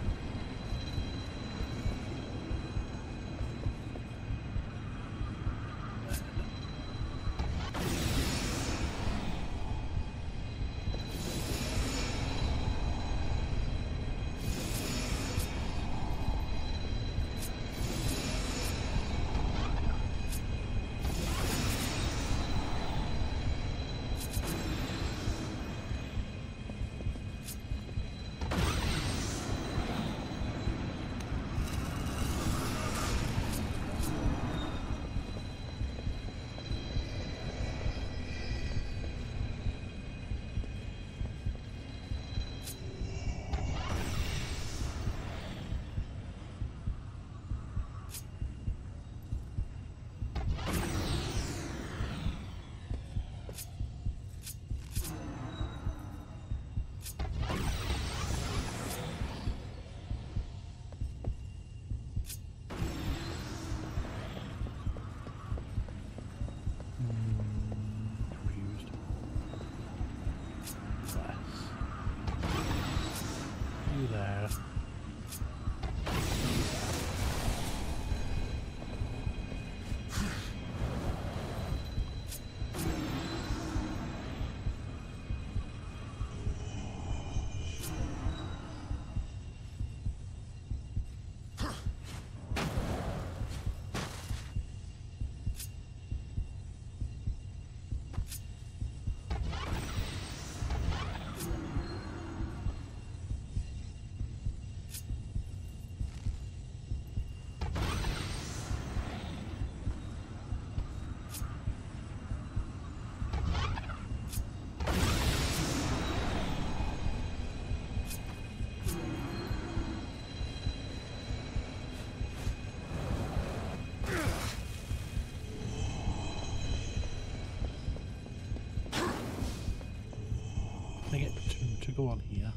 I get to, to go on here.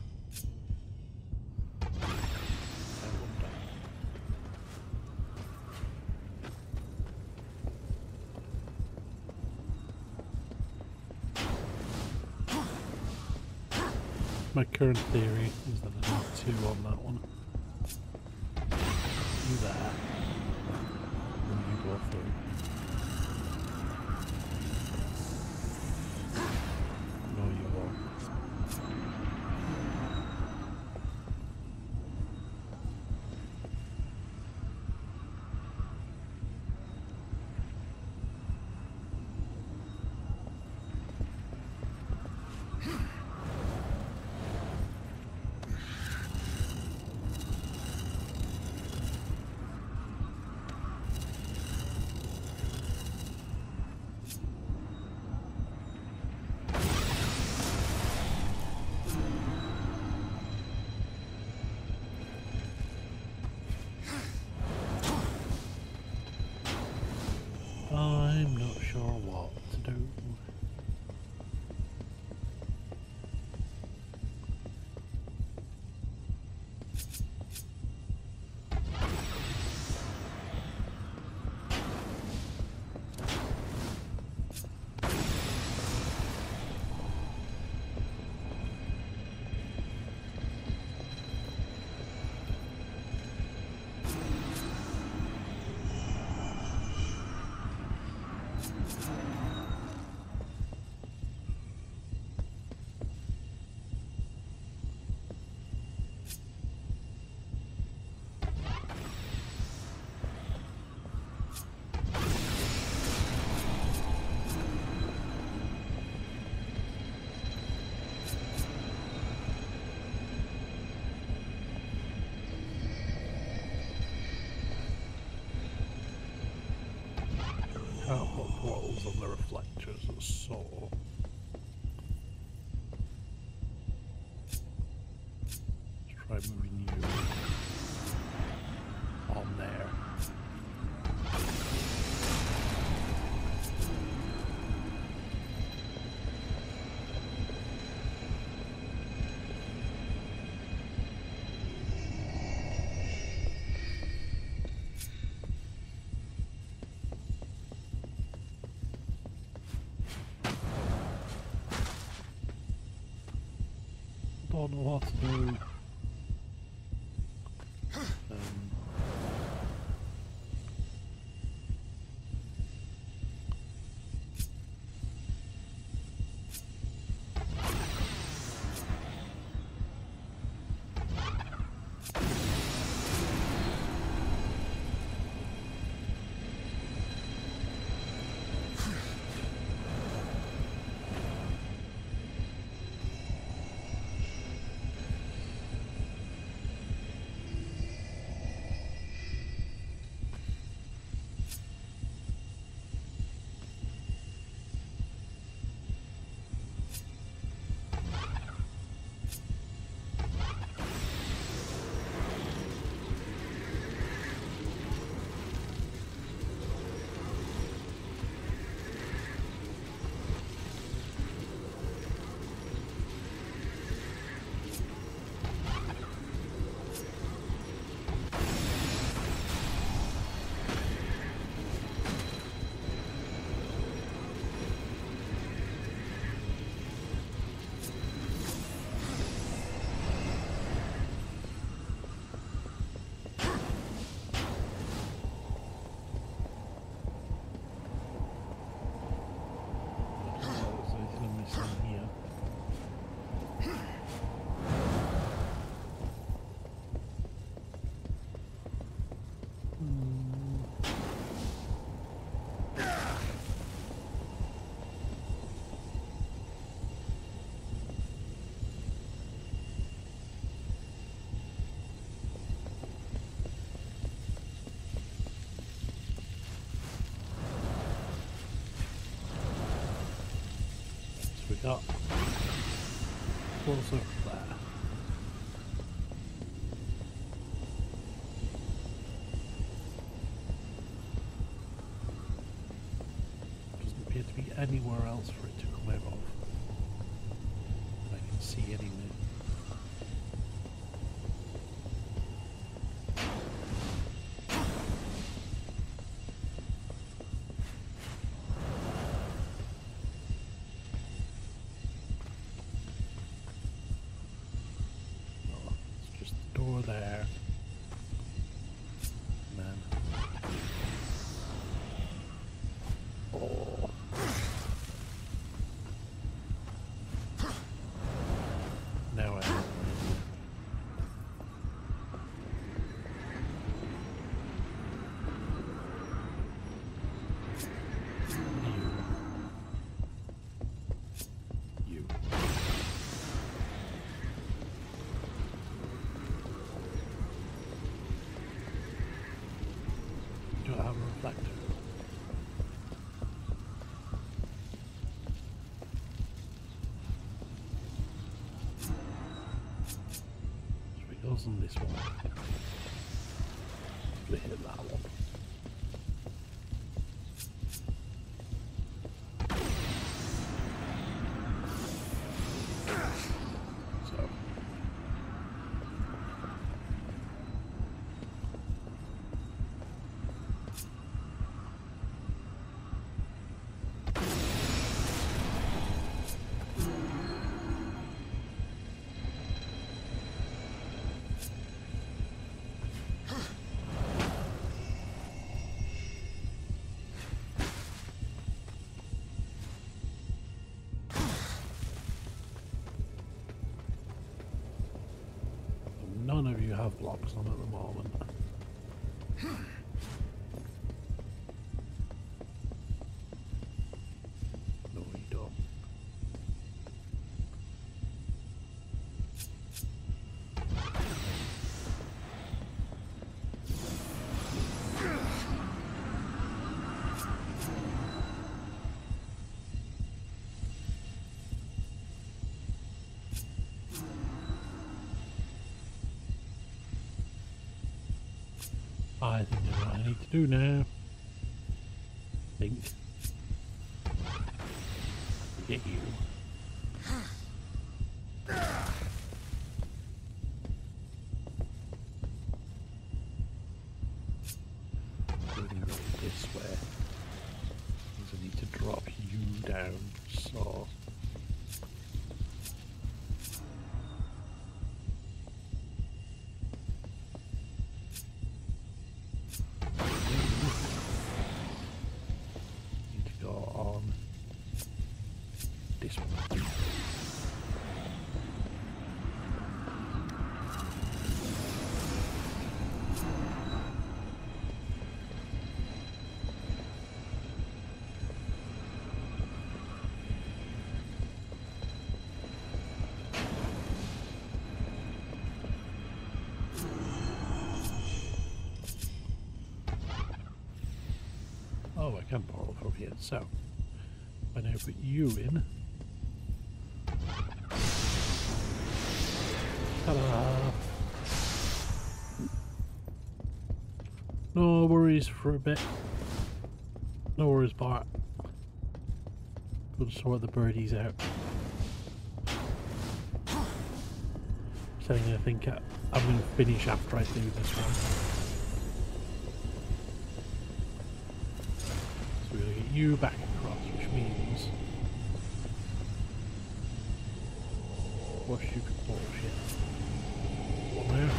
My current theory is that I have two on that one. Do that. And you go through. No, you won't. So let's try moving you on there. Don't know what to do. Um, we got closer there. Doesn't appear to be anywhere else for it to come out of. I can see anyway. There. Man. Oh. Now I know. You. You. Do I have a reflector? So it goes on this one. We hit that one. So none of you have blocks on at the moment. No, you don't. I think that's what I need to do now. Think. Get you. Going this way. Because I need to drop you down, so. Need to go on this one. Oh, I can borrow from here, so when I put you in. Ta-da! No worries for a bit. No worries, Bart. We'll sort the birdies out. Saying I think I, I'm going to finish after I do this one. So we're going to get you back across, which means... What's you bullshit? What now?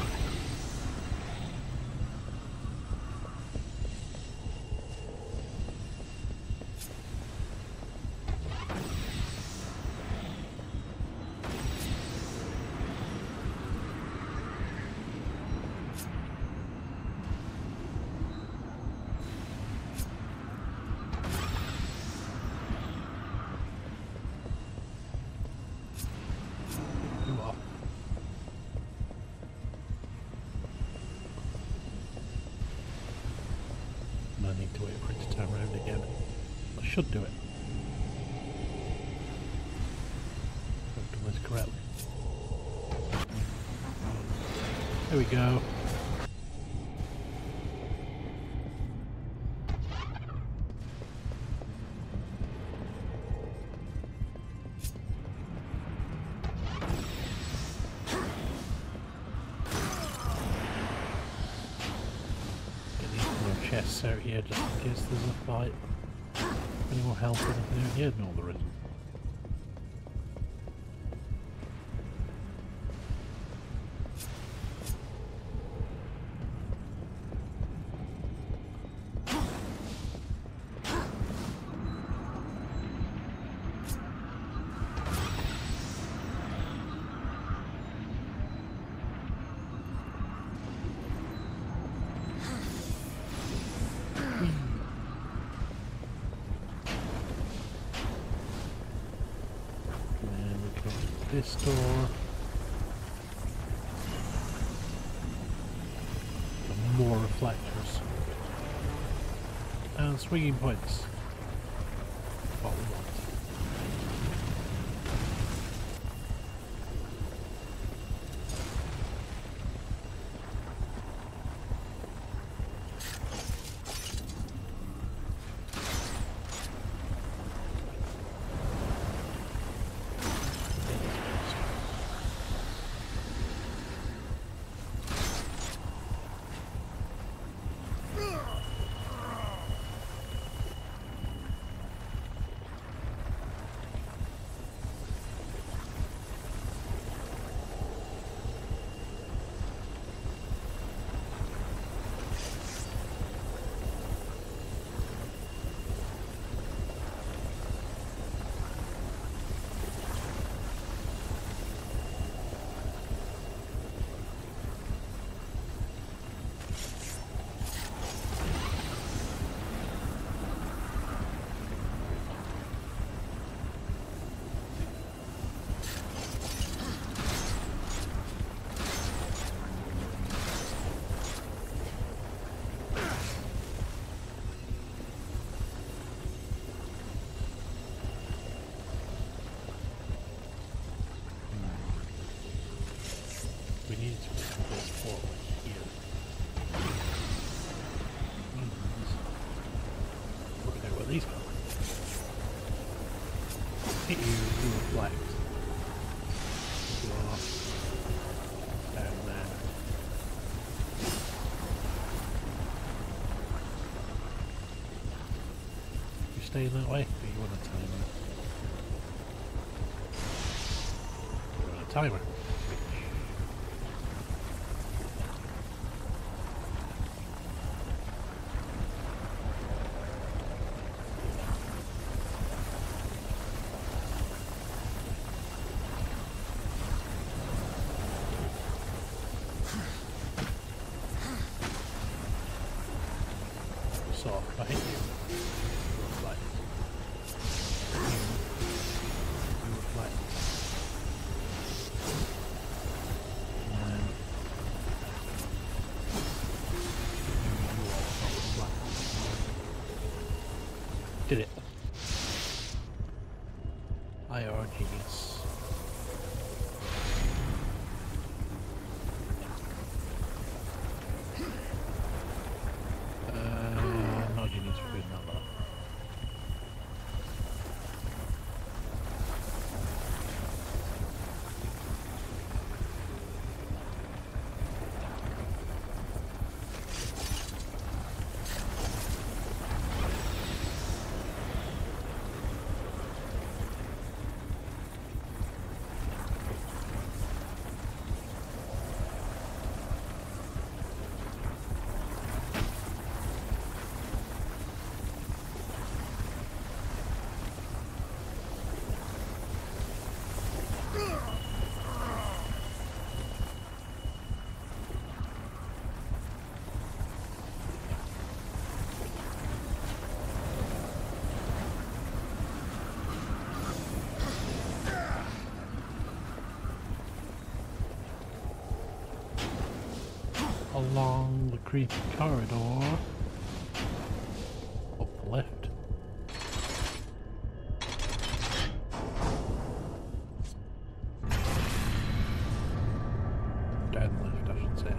Should do it. I've done this correctly. There we go. Get these more chests out here just in case there's a fight. Any more health or anything? Yeah, no, there isn't. This door. And more reflectors. And swinging points. What we want. staying that way? Or you want a timer? You want a timer? So, I hit you. You reflect. You reflect. And then you all reflect. Did it. I are a genius. Along the creepy corridor. Up the left. Down the left, I should say.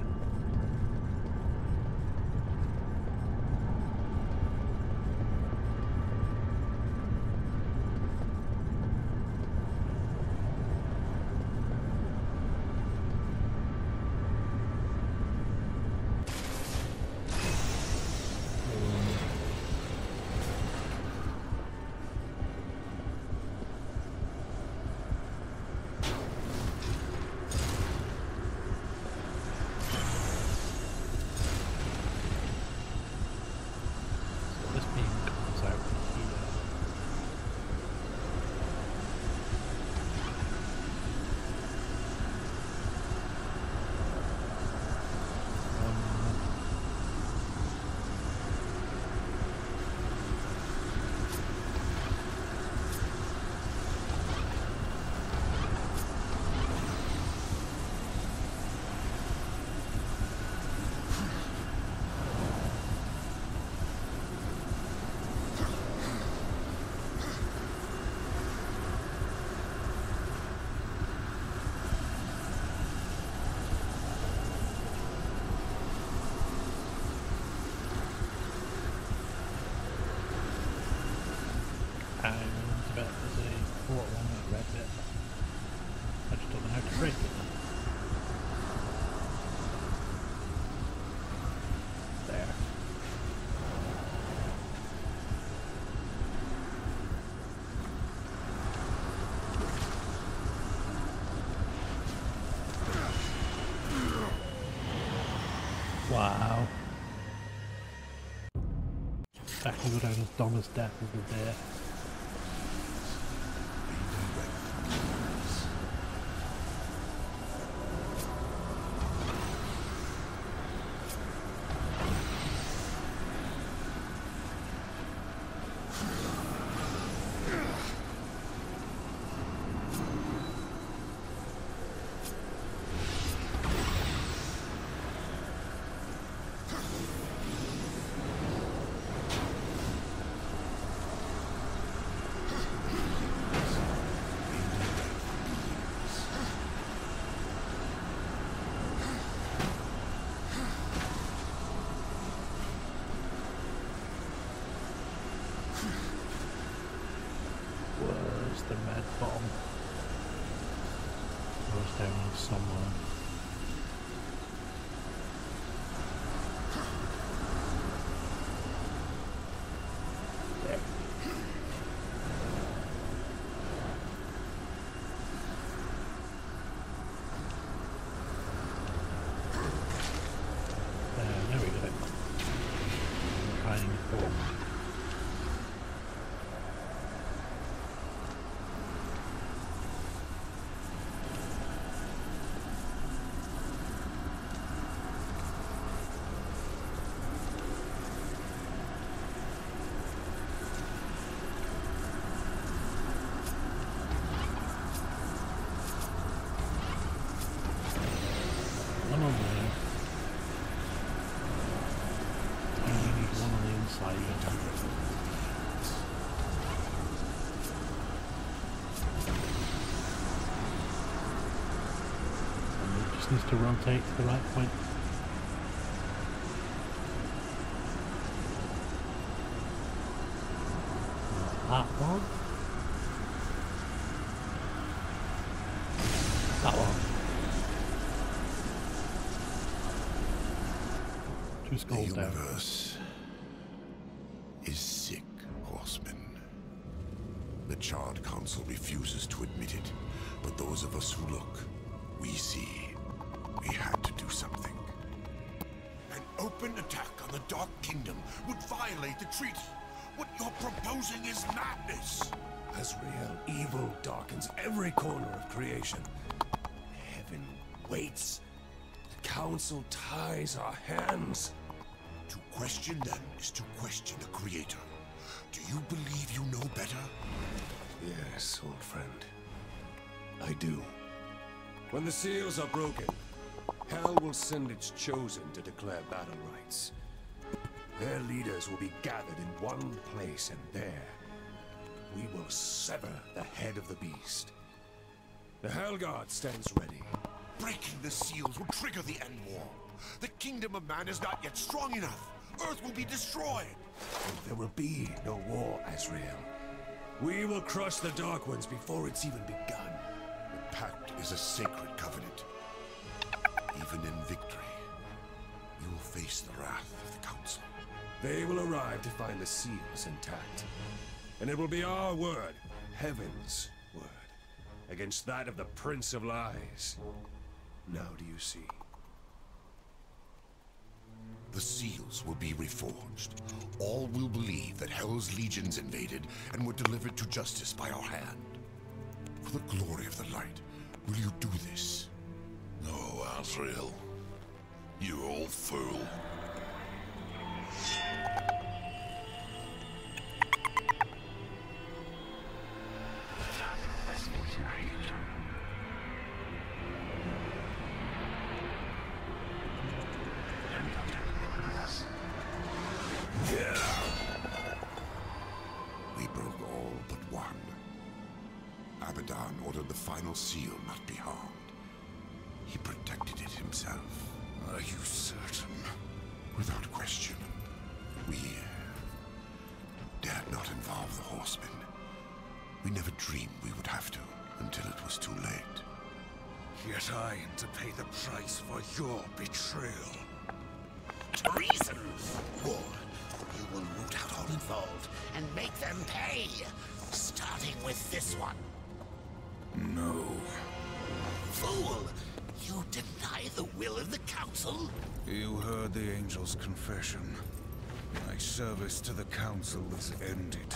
And I bet there's a port one with a red bit. I just don't know how to break it. There. Wow. That can go down as dumbest death of the day. Where's the med bomb? Goes down somewhere. There. needs to rotate to the right point. That one. That one. Two skulls the down. universe is sick, horseman. The Charred Council refuses to admit it, but those of us who look, we see. We had to do something. An open attack on the Dark Kingdom would violate the treaty. What you're proposing is madness. Azrael, evil darkens every corner of creation. Heaven waits. The Council ties our hands. To question them is to question the Creator. Do you believe you know better? Yes, old friend. I do. When the seals are broken, Hell will send its chosen to declare battle rights. Their leaders will be gathered in one place, and there, we will sever the head of the beast. The Hellguard stands ready. Breaking the seals will trigger the end war. The kingdom of man is not yet strong enough. Earth will be destroyed. There will be no war, Azrael. We will crush the Dark Ones before it's even begun. The pact is a sacred covenant. Even in victory, you will face the wrath of the Council. They will arrive to find the seals intact. And it will be our word, Heaven's word, against that of the Prince of Lies. Now do you see? The seals will be reforged. All will believe that Hell's legions invaded and were delivered to justice by our hand. For the glory of the light, will you do this? No, Azrael. You old fool. We broke all but one. Abaddon ordered the final seal not be harmed. He protected it himself. Are you certain? Without question. We dared not involve the Horsemen. We never dreamed we would have to, until it was too late. Yet I am to pay the price for your betrayal. Treason! War. You will root out all involved and make them pay. Starting with this one. No. Fool! You deny the will of the Council? You heard the Angel's confession. My service to the Council is ended.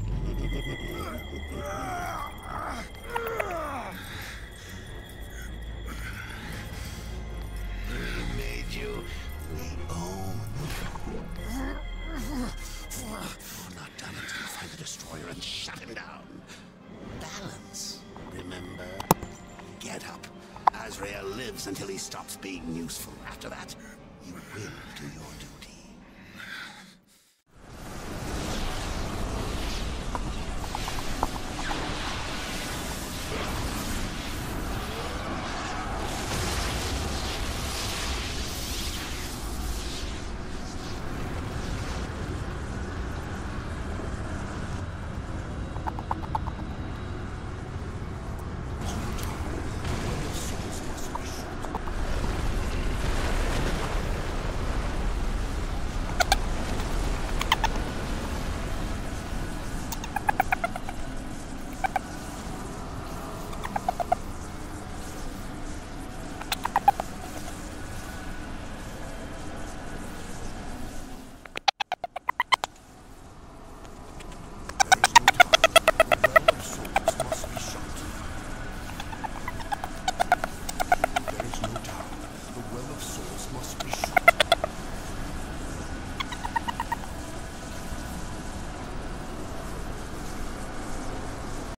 We made you. We own. We're not done until you find the Destroyer and shut him down. Balance, remember? Get up. Azrael lives until he stops being useful. After that, you will do your duty. The well of souls must be shut.